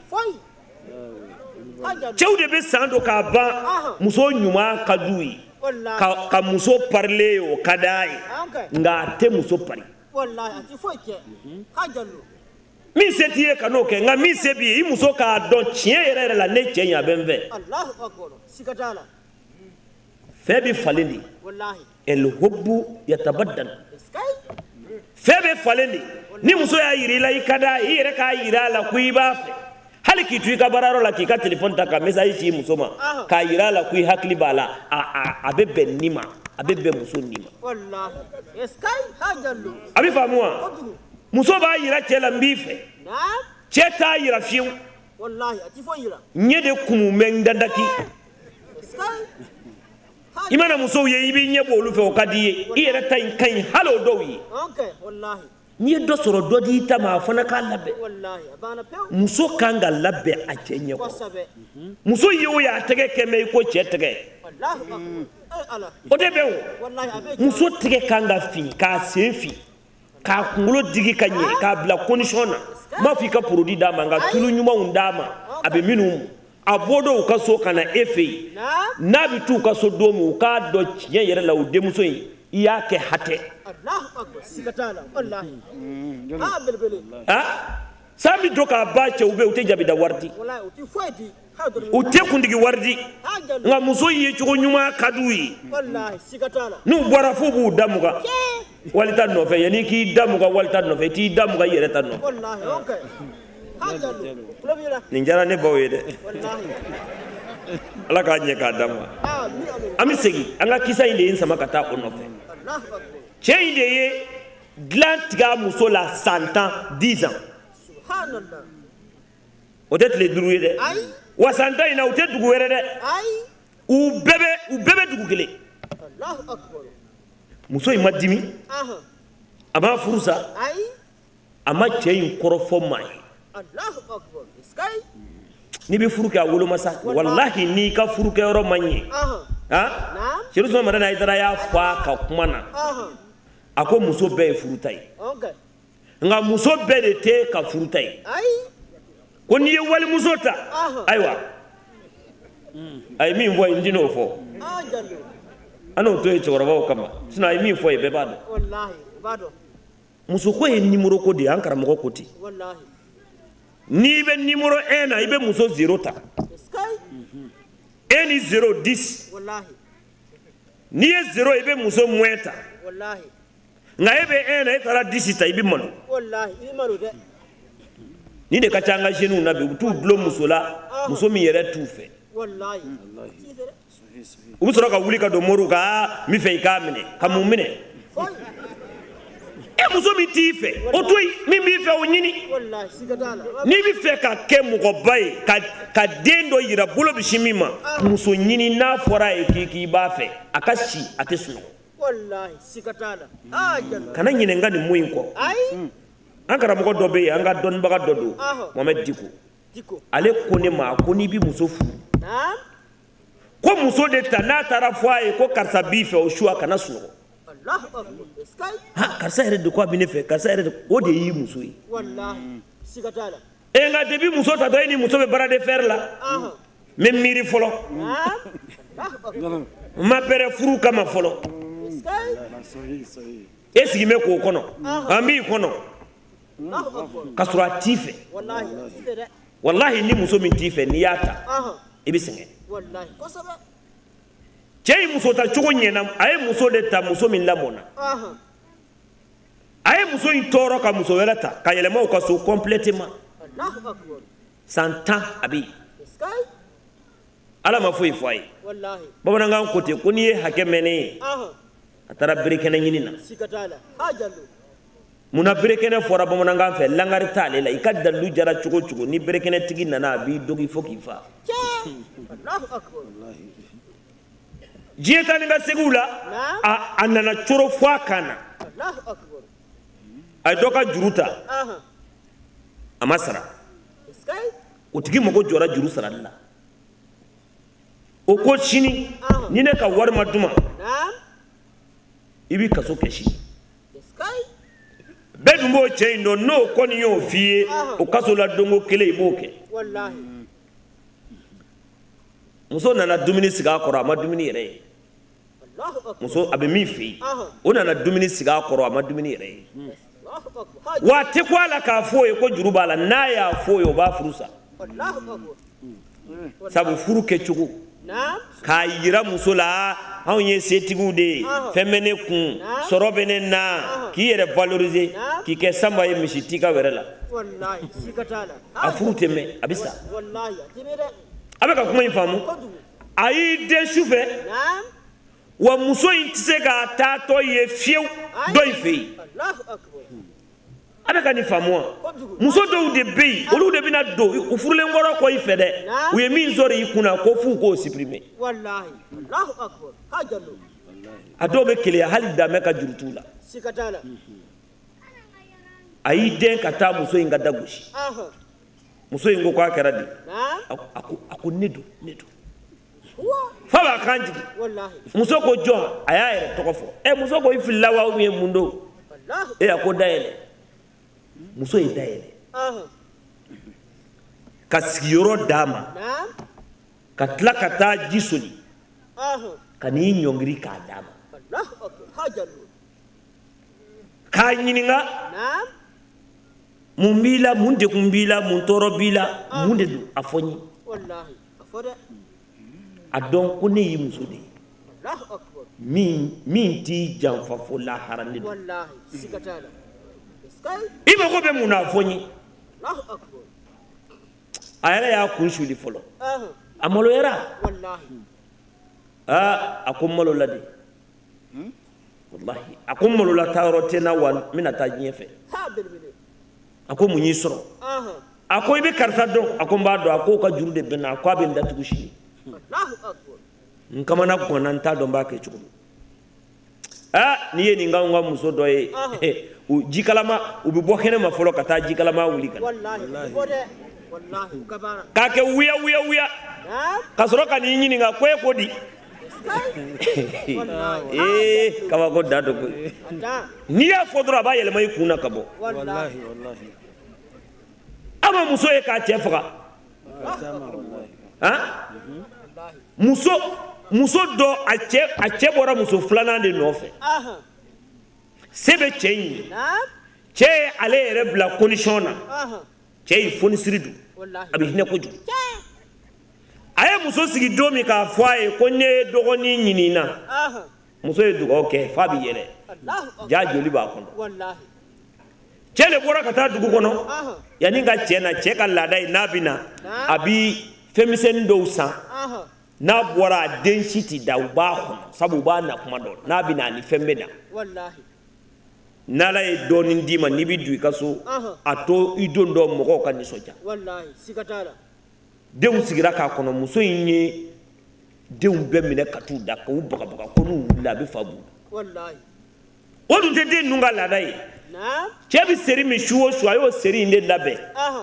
chewde be sando ka ba muso nyuma kadui ka muso parle o kadai nga te muso pari wallahi ati foike hajalu mi setie kanoke nga mi sebi i muso ka don chien yere la ne chien ya benve Allahu akbar sikatala febi falindi wallahi el hubbu yatabaddal febe falindi ni muso ya yirila ikada yire ka yira la kuiba hali kitu ka bararo la ki ka telefone ta ka message ci muso ma ka yira la kui hakli bala abebe nima abebe muso nima wallahi eskai hajalu abi famua muso ba yira chela mbife naam cheta yira fiu wallahi ati fo yira nyede kumu mengdandaki eskai imana muso ye ibi nyebo lu fe okadiye ire tan kan halo dowi okay wallahi ni do soro dodi tama fana ka labbe wallahi abana pew muso kanga labbe a cenye ko sabe muso yiwo ya tege keme ko che tege Allahu akbar ala o de bew wallahi abe muso tege kanga fi ka sefi ka kungulo digi kanye ka bla condition ma fi ka produit dama nga tulu nyuma undama abe minum abodo ka so kana efe na bitu ka so domu ka do cenye yere la o demuso yi yake hate Allahu akbar sikatala wallahi belbele sami doka ba che ube ute jabi da warti wallahi uti foiti o te kundigi wardi nga muso ye cogo ɲuman ka d'u ye n'u bɔra fo b'u damuga walita nɔfɛ yani k'i damuga walita nɔfɛ i t'i damuga i yɛrɛ ta nɔfɛ nin diyara ne baw ye dɛ ala k'a ɲɛ k'a d'an ma an bɛ segin an ka kisa in de ye n sama ka taa o nɔfɛ cɛ in de ye dilan tigɛ a muso la san 10 ans o tɛ tile 5 ye dɛ wa san 10 in na u tɛ dugu wɛrɛ dɛ u bɛɛ bɛ dugu kelen muso in ma dimi a ma furu sa a ma cɛ in kɔrɔfɔ maa ye n'i bɛ furu kɛ a wolomasa walahi n'i ka furukɛyɔrɔ man ɲɛ Seydou Ousmane Madani Aidara y'a fɔ a ka kuma na a ko muso bɛɛ ye furuta ye nka muso bɛɛ de tɛ ka furuta ye ko n'i ye walimuso ta ayiwa a ye min fɔ yen n tɛn'o fɔ an n'o to ye cɛkɔrɔbaw kama sinon a ye min fɔ yen bɛɛ b'a dɔn muso ko ye numéro ko de ye an karamɔgɔ ko ten n'i bɛ numéro 1 na i bɛ muso 0 ta 1 ni 0 10 n'i ye 0 i bɛ muso moins ta nka e bɛ 1 na e taara 10 ta i bɛ malo ni de ka ca an ka jeunes na bi u t'u bulon muso la muso min yɛrɛ t'u fɛ u bɛ sɔrɔ ka wuli ka don moriw ka min fɛ i k'a minɛ ka mun minɛ e muso min t'i fɛ o to yen min b'i fɛ o ɲini n'i bɛ fɛ ka kɛ mɔgɔba ye ka den dɔ yira bolo bɛ sin min ma muso ɲini n'a fɔra ye k'i b'a fɛ a ka si a tɛ sunɔgɔ kana ɲinɛnka nin mun in kɔ an karamɔgɔ dɔ bɛ yen an ka dɔnnibaga dɔ don Mohamed Diko ale ko ne ma ko n'i bɛ muso furu ko muso de ta n'a taara fɔ a ye ko karisa b'i fɛ o su a kana sunɔgɔ karisa yɛrɛ de ko a bɛ ne fɛ karisa yɛrɛ de o de y'i muso ye nka depuis muso ta dɔ e ni muso bɛ bara de fer la n bɛ miiri fɔlɔ n ma pɛrɛ furu kama fɔlɔ e sigi bɛ k'o kɔnɔ an b'i kɔnɔ ka sɔrɔ a t'i fɛ walahi ni muso min t'i fɛ n'i y'a ta i bɛ sɛgɛn cɛ ye muso ta cogo ɲɛna a ye muso de ta muso min lamɔna a ye muso in tɔɔrɔ ka muso wɛrɛ ta ka yɛlɛma u ka so complètement san 10 a bɛ yen ala ma foyi fɔ a ye bamanankan ko ten ko n'i ye hakɛ mɛn ne ye a taara berekɛnɛ ɲini na munna berekɛnɛ fɔra bamanankan fɛ langari t'ale la i ka dalilu jara cogo cogo ni berekɛnɛ tigi nana a b'i dogi fo k'i fa diɲɛ taa ni ka segiw la a nana coro fo a kan na a ye dɔ ka juru ta a ma sara o tigi mago jɔra juru sarali la o ko sini ni ne ka wari ma d'uma i b'i kaso kɛ sini bɛɛ dun b'o cɛ in dɔn n'o kɔni y'o f'i ye o kaso la dongo kelen i b'o kɛ muso nana dumuni sigi a kɔrɔ a ma dumuni yɛrɛ ye muso a bɛ min fɛ yen o nana dumuni sigi a kɔrɔ a ma dumuni yɛrɛ ye wa a tɛ ko a la k'a fɔ o ye ko juru b'a la n'a y'a fɔ o ye o b'a furu sa sabu furu kɛcogo k'a yira muso la anw ye setigiw de ye fɛn bɛ ne kun sɔrɔ bɛ ne na k'i yɛrɛ valoriser k'i kɛ sanba ye misi tika wɛrɛ la a furu tɛ mɛn a bɛ sa a bɛ ka kuma in faamu a y'i den su fɛ wa muso in tɛ se k'a taatɔ ye fiyewu dɔ in fɛ yen a bɛ ka nin faamu wa muso dɔw de bɛ yen olu de bɛna don u furulen kɔrɔ kɔ i fɛ dɛ u ye min sɔrɔ i kunna ko f'u k'o supprimer a dɔw bɛ keleya hali danbe ka juru t'u la a y'i den ka taa muso in ka da gosi muso in ko k'a kɛra de a ko ne don fa b'a kan jigi muso ko jɔn a y'a yɛrɛ tɔgɔ fɔ muso ko i filila wa ou bien mun don a ko dayɛlɛ muso ye dayɛlɛ ka sigiyɔrɔ d'a ma ka tila ka taa ji soli ka n'i ɲɔngiri k'a d'a ma k'a ɲininka mun b'i la mun degun b'i la mun tɔɔrɔ b'i la mun de don a fɔ n ye adon ko ne yi muso de Allahu akbar min ti janfa fo la harande wallahi sikatala sky ibe ko be munafoni Allahu akbar ayara ya kunshuli folo amalo yara wallahi akumalo ladi wallahi akumalo la tarote na wan mina ta nyefe ha bilbil ako munyi soro ako ibe karta do ako mbado ako ka jurude bena ako abe ndatugushi Allahu akbar nkamana kona nta do mbake chuko niye ni ngangwa muso do e jikalama ubibo kene mafolo kata jikalama wuli kan wallahi wallahi kabara kake wuya kasoro kan nyini nga kwe kodi kawa ko dado ko niya fodra ba yele mai kuna kabo wallahi ama muso e ka chefaka muso do a che bora muso flana de nofe sebe chenyi che ale rebla condition na che foni siridu abi hine ko ju aye muso sigi domi ka foye ko ne dogoni nyinina muso e dugo ke fabi yele ja joli ba kono wallahi chele bora kata dugu kono yani nga chena cheka ladai nabina abi femisen do san na bora density da uba kono sabu ba na kuma do nabina ni fembeda wallahi nala e donin dima ni bidu kaso ato idondo moko kan ni soja wallahi sikatala dew sigira ka kono muso yin dew be mine katu da ko baka ko nu la be fabu wallahi odu te de nunga la dai chebi seri mi shuo ayo seri inde labe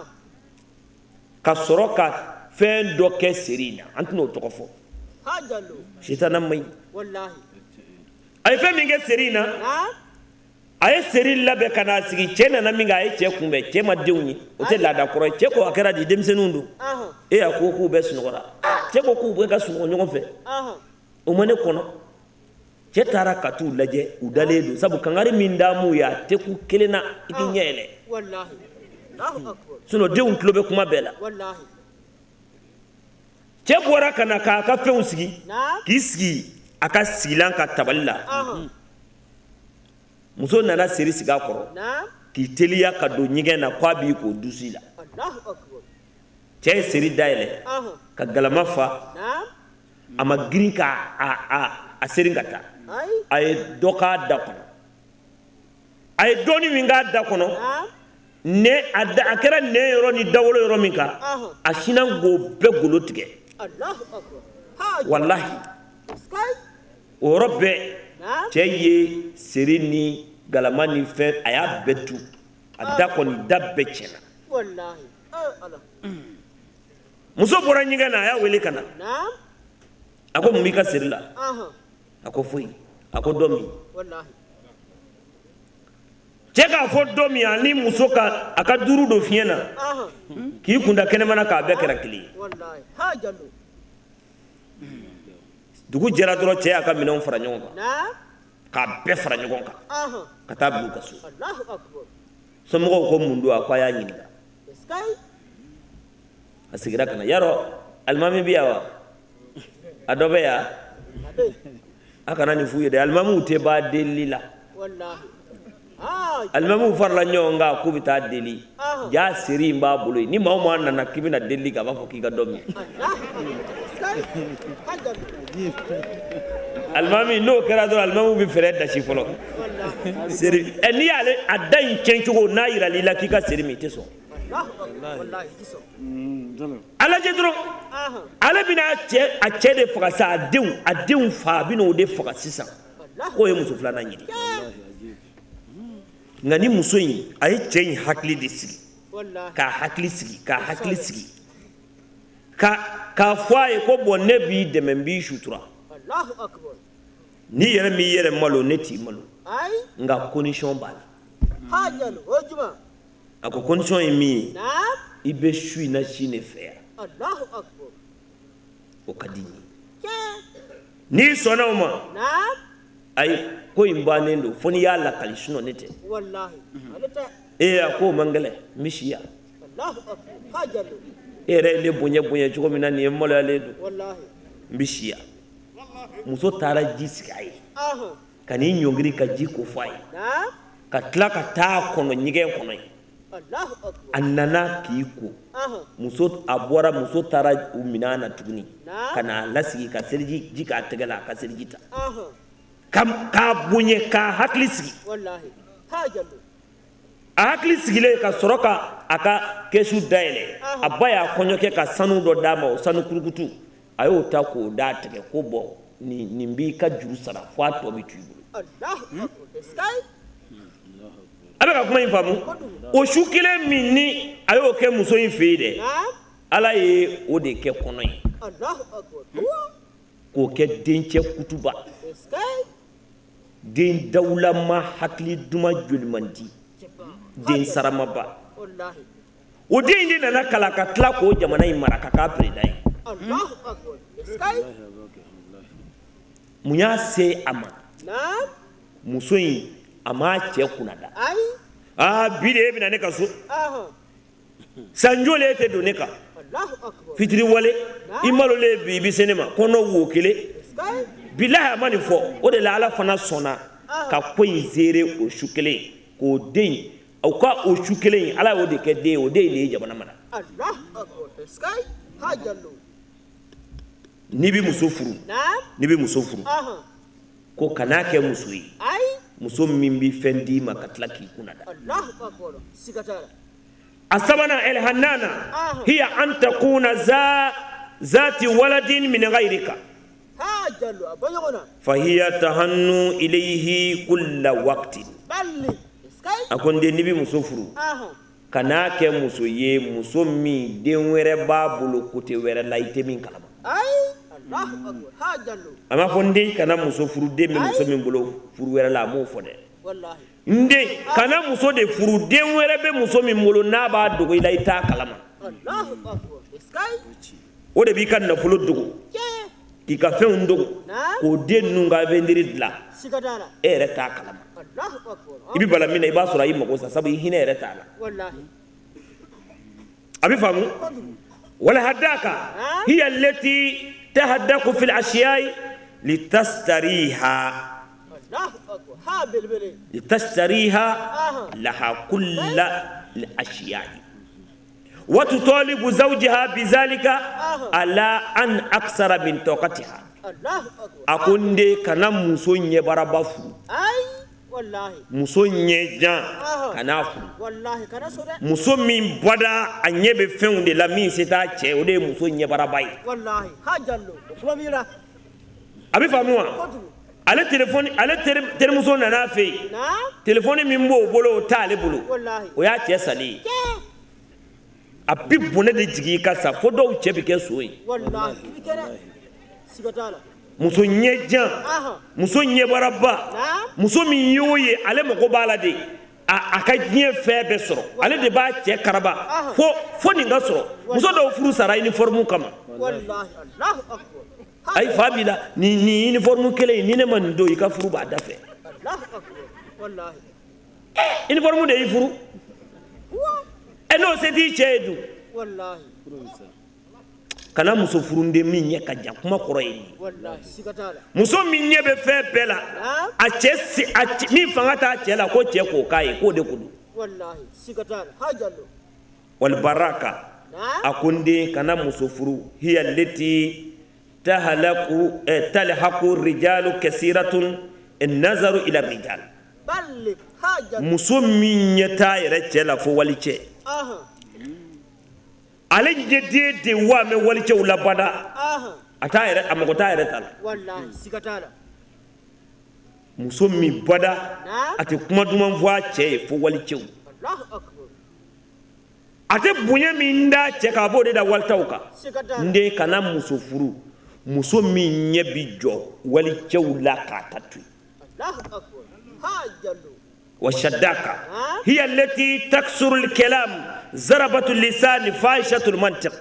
ka soroka fen do ke serina antino to ko fo hajalo shitana mai wallahi ay fe mi nge serina ay seri labe kana sigi chena na minga ay che kumbe che ma dewni o te la da koro che ko akara di demsenundu e akoko be sunora che ko ku be ka suno nyogo fe o mane kono che tara katu laje udaledo sabu kangari mindamu ya te ku kelena iki nyele wallahi Allahu akbar suno deun klobe kuma bela wallahi che bora kana ka fe usigi kisigi aka silan ka taballa muso nana seri siga koro ki teliya ka do nyigena kwa bi ko dusila Allahu akbar che seri daile ka galama fa ama green ka a seri ngata ay doka da kono ay doni winga da kono ne adda akera ne yoro ni dawolo yoro minka ashina go be golotige Allahu akbar wallahi o robbe che ye seri ni galama ni fe aya betu adda koni dabbe chena wallahi Allah muso bora nyinga na ya wele kana ako mumika sirila ako fui ako domi wallahi cheka fo domi ani muso ka aka duru do fiena ki kunda kene mana ka be kera kili wallahi hajalo dugu jera doro che aka minon fara nyonga ka be fara nyonga ka tabu kasu Allahu akbar so mo ko mundu akwa ya nyinga sky asigira kana yaro almami biyawa adobe ya akana ni fuye de almamu te ba delila wallahi almamu farla nyonga ku bita deli ja siri mba bulo ni ma mo nana kibina deli ka ba fo ki ga domi almami no kera do almamu bi fere da shi folo siri eni ale adan chenchugo na ira lila ki ka siri mi teso wallahi tiso ala je dro ala bina a che de faga sa adin fa bino de faga sisa ko ye muso fulana nyini ngani muso yi ay chen hakli de sigi ka hakli sigi ka fwaye ko bonne bi de membi shutura Allahu akbar ni yere mi yere malo neti malo nga condition bal hajalo ojuma ako condition yi mi ibe shui na chine fer Allahu akbar o kadini ni sona uma ay ko imbane ndo foni ya la kalishno nete wallahi alata ako mangale mishiya Allahu akbar hajalo ere le bonye chuko mina ni molo ale wallahi mbishia muso tara jisikai kani nyongiri ka jiko fai ka tlaka ta kono nyige kono Allahu akbar annana kiko muso abora muso tara uminana tuguni kana lasigi ka serji jika tegala ka serjita kam ka bunye ka haklisi wallahi hajalu haklisi le ka soroka aka kesu daile abaya konyoke ka sanu do dama sanu kurukutu ayo ta ko da tege ko bo ni mbi ka juru sara fato bi tubu Allahu akbar sky abe ka kuma infamu o shukile minni ayo ke muso yin feede ala ye o de ke kono yi Allahu akbar ko ke denche kutuba sky den dawla ma hakli duma julmandi den sarama ba wallahi o den de nana kala ka tla ko jamana yi maraka ka predai Allahu akbar sky munya se ama na muso yin ama che kunada ai bide bina ne kaso sanjole te do ne ka Allahu akbar fitri wale imalo le bibi senema kono wokele sky bilaha mani fo o de la ala fana sona ka ko zere o shukele ko den au ka o shukele ala o de ke de o de le jabana mana Allahu akbar sky hajalu ni bi muso furu ni bi muso furu ko kana ke muso yi ai muso min bi fendi makatlaki kunada Allahu akbar sikatara asabana el hanana hiya an takuna zati waladin min ghayrika hajalu abayona fahiya tahannu ilayhi kull waqtin balli sky akonde ni bi muso furu kana ke muso ye muso mi den were babulu kote were laite min kalama ai Allahu akbar hajalu ama fonde kana muso furu de mi muso min bolo furu were la mo fode wallahi nde kana muso de furu den were be muso min bolo na ba dogo laita kalama Allahu akbar sky o de bi kan na fulo dogo ki ka fe undogo ko den nunga vendiri dla sikatara ere ta kalama Allahu akbar ibi bala mina iba sura yimma ko sa sabu hina ere ta la wallahi abi famu wala hadaka hiya allati tahaddaku fil ashiya'i litastariha Allahu akbar ha bilbili litastariha laha kull al ashiya'i wa tutalibu zawjaha bizalika ala an aksara min taqatiha Allahu akbar akunde kana muso nye barabafu ai wallahi muso nye jan kana fu wallahi kana so de muso min bada anye be fende la min seta che o de muso nye barabai wallahi hajallu kuma mira abi famuwa ale telefoni muso nana fe na telefoni min bo bolo ta ale bolo wallahi o ya che sali a bi bone de jigi ka sa fo do che bi ke soyi wallahi ikere sikatala muso nye jan muso nye baraba muso min yoye ale mako bala de a ka diɲɛ fɛn bɛɛ sɔrɔ ale de b'a cɛ karaba fo nin ka sɔrɔ muso dɔw furu sara uniforme kama wallahi Allahu akbar ay fa bi la ni uniforme kelen ni ne ma nin don i ka furu b'a da fɛ Allahu akbar wallahi uniforme de y'i furu n'o se t'i cɛ ye dun wallahi kana muso furunden min ɲɛ ka jan kuma kɔrɔ ye nin wallahi sikatala muso min ɲɛ bɛ fɛn bɛɛ la a cɛ min fanga t'a cɛ la ko cɛ k'o k'a ye k'o de ko don wallahi sikatala hajallu wal baraka a ko n den kana muso furu hiya leti talhaku rijalu kasiratun nazaru ila rijal balli hajallu muso min ɲɛ t'a yɛrɛ cɛ la fo wali cɛ ale ɲɛ de wa mɛ wali cɛw la bada a mɔgɔ t'a yɛrɛ ta la wallahi sikatala muso min bada a tɛ kuma duman fɔ a cɛ ye fo wali cɛw Allahu akbar a tɛ bonya min da cɛ k'a b'o de da walitaw kan sikatala n den kana muso furu muso min ɲɛ bi jɔ wali cɛw la k'a ta to yen Allahu akbar hajallu وشداك هي التي تكسر الكلام زربة اللسان فاحشة المنطق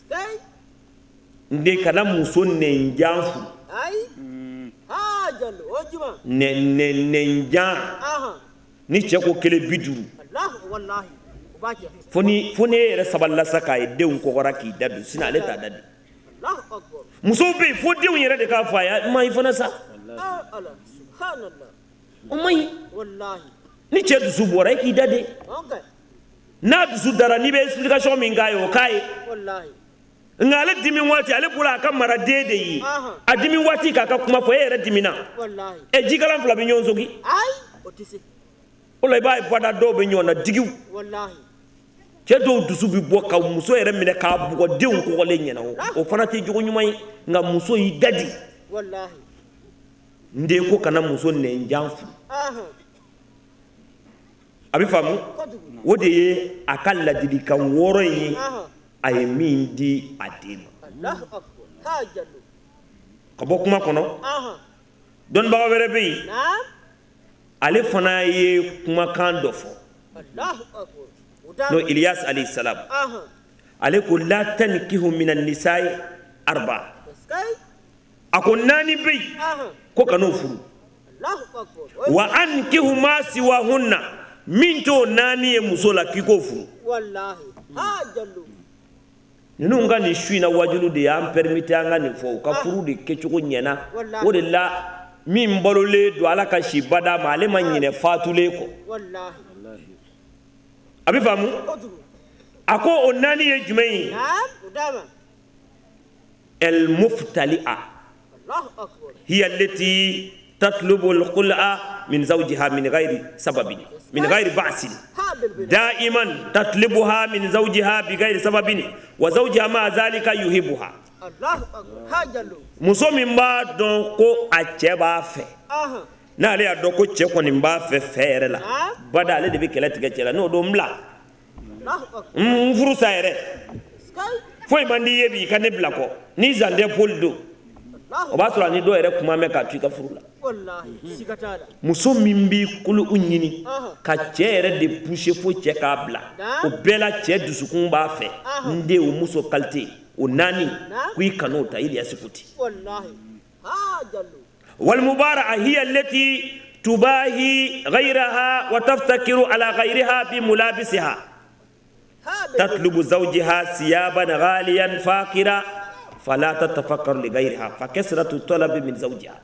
ndé kana muso nenjan fu ay hajallu wajima nenjan ni cɛ ko kele biduru Allah wallahi foni yɛrɛ sabalila k'a ye denw kɔgɔra k'i da don sinon ale t'a da don musow bɛ yen fo denw yɛrɛ de k'a fɔ a ye ma i fana sa o man ɲi ni cɛ dusu bɔra e k'i da de n'a dusu dara n'i bɛ explication min k'a ye o k'a ye nka ale dimi waati ale bolo a ka mara den de ye a dimi waati k'a ka kuma fɔ e yɛrɛ dimina jikalan fila bɛ ɲɔgɔn sogi o la i b'a ye bada dɔw bɛ ɲɔgɔn na digiw cɛ dɔw dusu bɛ bɔ ka muso yɛrɛ minɛ k'a bugɔ denw kɔgɔlen ɲɛna o fana tɛ jogo ɲuman ye nka muso y'i dadi n den ko kana muso nɛnjan furu a bɛ faamu o de ye a ka ladilikan 6 ye a ye min di a den ma ka bɔ kuma kɔnɔ dɔnnibaga wɛrɛ bɛ yen ale fana ye kumakan dɔ fɔ n'o Ilyas alayhi salam ale ko la tankihu minan nisa'i 4 a ko 4 bɛ yen ko kan'o furu wa ankihu ma siwahunna min t'o 4 ye muso la k'i k'o furu ninnu ka nin su in na wajulu de y'an permite an ka nin fɔ u ka furu de kɛcogo ɲɛna o de la min balolen don ala ka si bada ma ale ma ɲinɛ faatulen kɔ a bɛ faamu a ko o 4 ye jumɛn ye el muftali'a hiya allati tatlubu al-khul'a min zawjiha min ghairi sababin min ghairi ba'sin دائما تطلبها من زوجها بغير سبب وزوجها مع ذلك يحبها muso min b'a dɔn ko a cɛ b'a fɛ n'ale y'a dɔn ko cɛ kɔni b'a fɛ fɛ yɛrɛ la bada ale de bɛ kɛlɛ tigɛ cɛ la n'o don bila n furu sa yɛrɛ foyi man di ye bi i ka ne bila kɔ ni zande poli don o b'a sɔrɔ ni dɔw yɛrɛ kuma mɛn k'a to i ka furu la muso min b'i kolo ɲini ka cɛ yɛrɛ de pousser fo cɛ k'a bila o bɛɛ la cɛ dusukun b'a fɛ n den o muso qualité o 4 ko i kan'o ta Ilyas ko ten wal mubara'a hiya allati tubahi ghayraha wa taftakiru ala ghayriha bi mulabisiha tatlubu zawjiha siyaban ghaliyan fakira فلا تتفكر لغيرها فكسرة الطلب من زوجها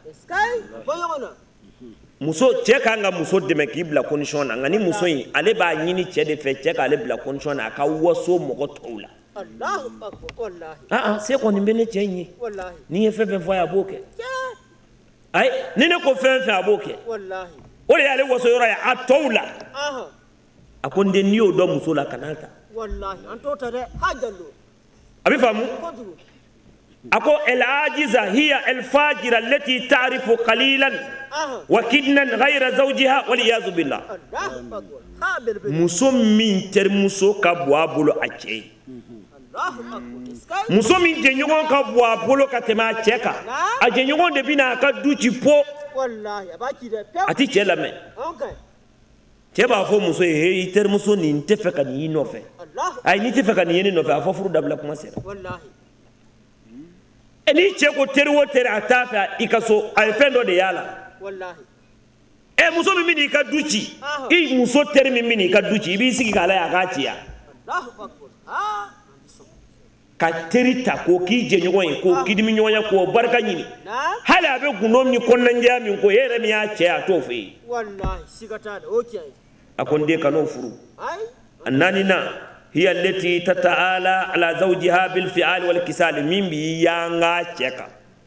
muso cɛ kan ka muso dɛmɛ k'i bila condition na nka ni muso in ale b'a ɲini cɛ de fɛ cɛ k'ale bila condition na a ka waso mɔgɔ tɔw la se kɔni bɛ ne cɛ in ye ni ye fɛn fɛn fɔ a ye a b'o kɛ ayi ni ne ko fɛn fɛn a b'o kɛ o de y'ale waso yɔrɔ ye a tɔw la a ko n den n'i y'o dɔn muso la kana ta a bɛ faamu أكو العاجزة هي الفاجرة التي تعرف قليلا وكدنا غير زوجها والعياذ بالله muso min terimuso ka bɔ a bolo a cɛ ye muso min jɛɲɔgɔn ka bɔ a bolo ka tɛmɛ a cɛ kan a jɛɲɔgɔn de bɛna a ka du ci po a ti cɛ lamɛn cɛ b'a fɔ muso ye he i terimuso nin tɛ fɛ ka nin y'i nɔfɛ ayi n'i tɛ fɛ ka nin ye ne nɔfɛ a fɔ furu dabila kuma sera ni cɛ ko teri o teri a t'a fɛ i ka so a ye fɛn dɔ de y'a la muso min bɛ n'i ka du ci i muso teri min bɛ n'i ka du ci i b'i sigi k'a lajɛ a k'a ci ya ka teri ta k'o k'i jɛɲɔgɔn ye k'o kidimi ɲɔgɔn ye k'o barika ɲini hali a bɛ gundo min kɔnɔnajɛya min ko e yɛrɛ min y'a cɛ a t'o fɛ yen a ko n den kan'o furu a 4nan هي التي تتعالى على زوجها بالفعال والكسال من بيانغا تشيكا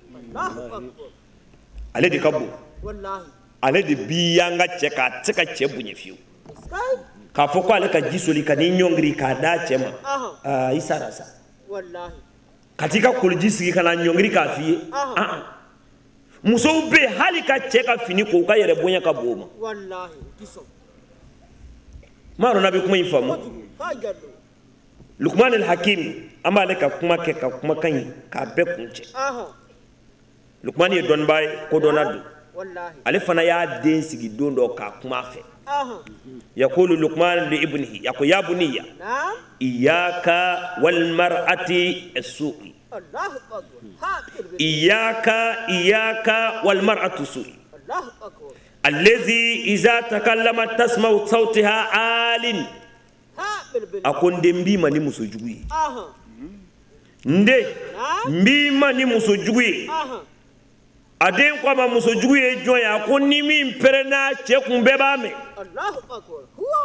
على دي كابو على دي بيانغا تشيكا تشيكا تشيبو نيفيو كافوكو على كجيسولي كاني نيونغري كادا تشيما إساراسا katika kulijisiki kana nyongri kafiye muso be hali ka cheka fini ko ka yere bonya ka boma wallahi kiso maro nabi kuma infamu Luqman al-Hakim ama le ka kuma ke ka kuma kan ka be kunche Luqman ye don bay ko donado wallahi ale fana ya den sigi don do ka kuma fe yaqulu Luqman li ibnihi yaqul ya buniyya iyyaka wal mar'ati as-su'i Allahu akbar iyyaka wal mar'atu as-su'i Allahu akbar الذي إذا تكلمت تسمع صوتها عال akonde mbima ni muso jugu ye nde mbima ni muso jugu ye aden ko ma muso jugu ye joya ko ni min perena che kumbe ba me Allahu akbar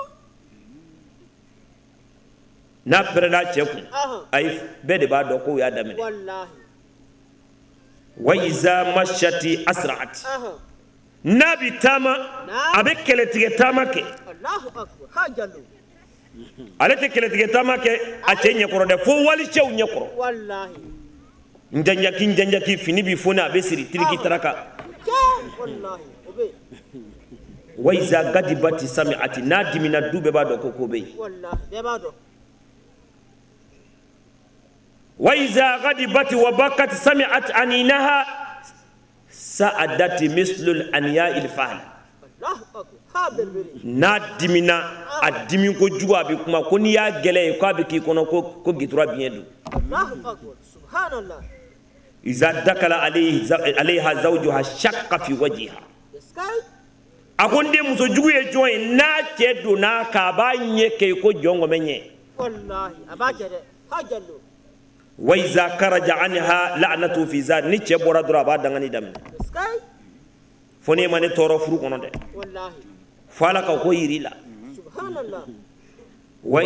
na perena che kun ay bede ba do ko ya damene wallahi wa iza mashati asra'at nabi tama abe kele tige tama ke Allahu akbar hajalu ale te kele tige tama ke a chenye koro de fo wali chew nyekoro wallahi njanja ki fini bi fona abe siri tiriki taraka wallahi obe wa iza gadibati sami'ati nadimi na dube ba do ko be wallahi be ba do wa iza gadibati wa bakat sami'at aninaha sa'adati mislul aniya'il fahl na dimina adimi ko juwa bi kuma ko ni ya gele ko abi ki kono ko gitura biyedu Allahu akbar subhanallah iza dakala alayha zawjuha shaqqa fi wajhiha akonde muso jugu ye joy na cedo na ka ba nye ke ko jongo menye wallahi abaje de hajallu wa iza karaja anha la'natu fi zad ni ce bora dura ba dangani dam fone mane toro furu kono de wallahi fala ka ko yirila subhanallah wa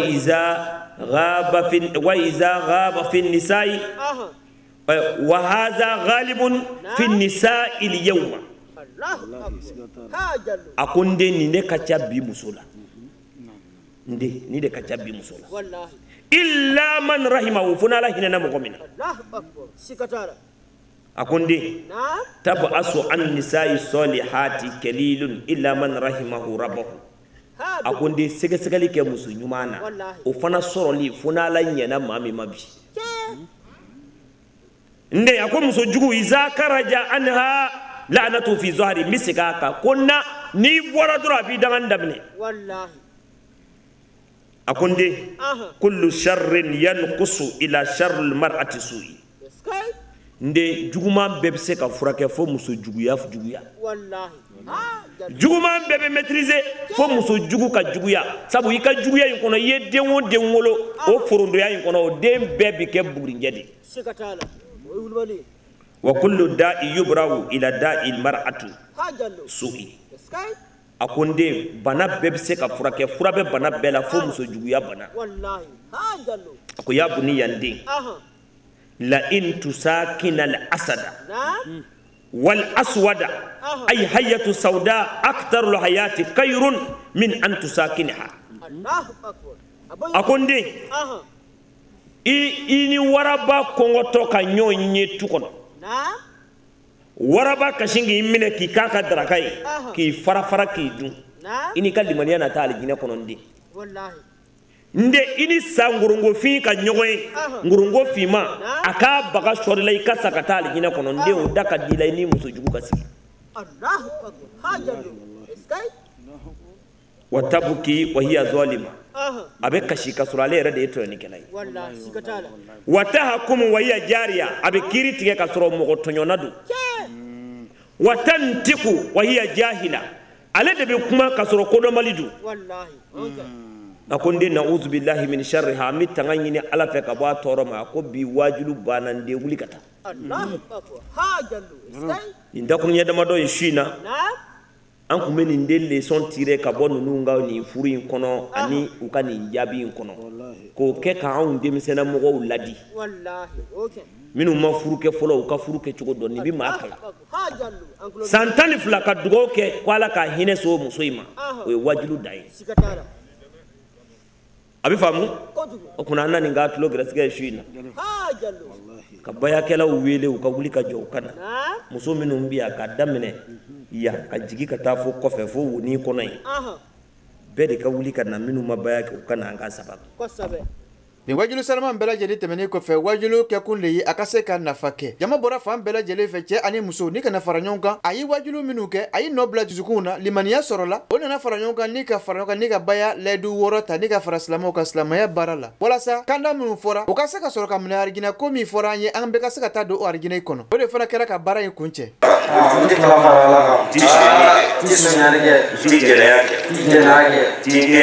iza ghaba fi nisa'i wa hadha ghalibun fi nisa'i al-yawma akonde ni ne kacha bi musula nde ni de kacha bi musula wallahi illa man rahimahu funala hinana mu'mina Allahu akbar sikatara akonde tabu asu an nisa'i salihati kalilun illa man rahimahu rabbuhu akonde segali ke musu nyumana o fana soroli funala nyana mami mabi nde akon muso jugu iza karaja anha la'natu fi zahri misikaka kunna ni bora dura bi dangan dabne wallahi akonde kullu sharrin yanqusu ila sharril mar'ati su'i nde juguma bebse ka furake fo muso juguya wallahi juguma bebe maîtriser fo muso jugu ka juguya sabu ika juguya yin kono ye denwo denwolo o furundo ya yin kono o dem bebe ke bugri ngedi sikatala wa kullu da'i yubrahu ila da'i almar'atu su'i akonde bana bebse ka furake furabe bana bela fo muso juguya bana wallahi hajallu ko ya buni yande la in tusakina al asada wal aswada ay hayatu sauda aktaru al hayati khairun min an tusakinha Allahu akbar akonde ini waraba kongoto ka nyonye tukono waraba kashingi imine ki kaka darakai ki farafara ki dun ini kalimaniya na taali gine kono ndi wallahi nde ini sangurungo fi ka nyogoy ngurungo fi ma aka baga shorilay ka sakatali gine kono nde o daka dilay ni muso jugu kasi Allahu akbar hajalu iskai watabuki wa hiya zalima abe kashi kasurale rede eto ni kelay wallahi sikatala watahkum wa hiya jariya abe kiriti ke kasuro mo tonyonadu watantiku wa hiya jahila alade be kuma kasuro kodo malidu wallahi akonde na'udhu billahi min sharriha mitangani ala fe ka ba toro ma ko bi wajulu banande wulikata Allahu akbar hajalu iskai inda kun yeda mado shina an kuma ni ndelle son tire ka bonu nunga ni furu in kono ani ukani njabi in kono ko ke ka an demisena mo go ladi wallahi okay minu ma furu ke folo ka furu ke chugo doni bi ma kala santani fula ka dugo ke kwala ka hine so musoima we wajilu dai sikatara abi famu kuna nani nga tulo grasiga shina hajalu kabaya kala uwele ukagulika jokana muso minu mbia ka damine ya ka jigi ka tafo kofe fo ni konai bede ka wulika na minu mabaya ka kana nga sababu ko sabe bi wajulu salama bela jeli temene ko fe wajulu ke kunle yi akase ka nafake jama bora fam bela jeli fe che ani muso ni kana faranyonka ayi wajulu minuke ayi nobla juzukuna limaniya sorola ona na faranyonka ni ka faranyonka ni ka baya ledu worota ni ka faraslamo ka slamaya barala wala sa kanda minu fora o ka se ka soroka mena argina ko mi fora ye an be ka se ka tado o argina ikono o de fana kera ka bara yin kunche ndi kala farala ka tishanyarge tijele yake tijele ko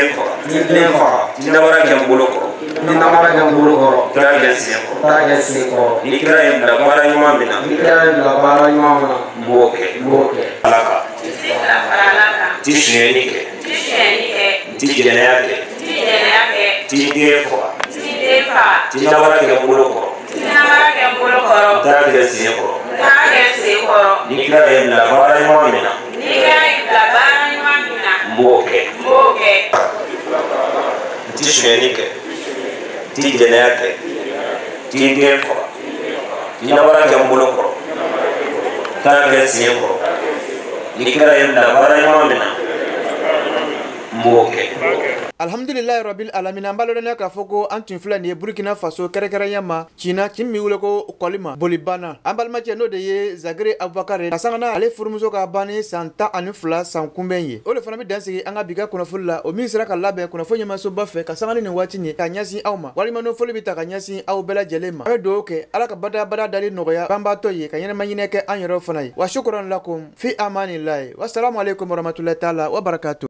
tinabara kɛ n bolo kɔrɔ taa kɛ sen kɔrɔ ni kira ye bila baara ɲuman min na n b'o kɛ ala kan n ti sonyɛni kɛ n ti jɛnɛya kɛ n ti den faga tinabara kɛ n bolo kɔrɔ taa kɛ sen kɔrɔ ni kira ye bila baara ɲuman min na n b'o kɛ n ti sonyɛni kɛ n ti jɛnɛya kɛ n ti den faga tinabara kɛ n bolo kɔrɔ taa kɛ sen kɔrɔ ni kira ye bila baara ɲuman min na n b'o kɛ. Alhamdulillahi rabbil alamin an balodana k'a fɔ ko an tun filɛ nin ye Burkina Faso kɛrɛnkɛrɛnya ma Cina kin min wele ko Kɔlima bolibana an balimacɛ n'o de ye Zagre Abubakar ka sanga ale furumuso ka banni san 12 san kunbɛn ye o de fana bɛ dansigi an ka bi ka kunnafoni la o min sera ka labɛn kunnafoni ɲɛmasoba fɛ ka sanga ni nin waati ye ka ɲɛsin aw ma walima no foli bɛ ta ka ɲɛsin aw bɛɛ lajɛlen ma an bɛ dugawu kɛ ala ka badabada dali nɔgɔya banbaatɔ ye ka ɲɛnɛma ɲinɛ kɛ an yɛrɛ fana ye wa shukran lakum fi amanillahi wassalamu alaikum warahmatullahi taala wa barakatuh.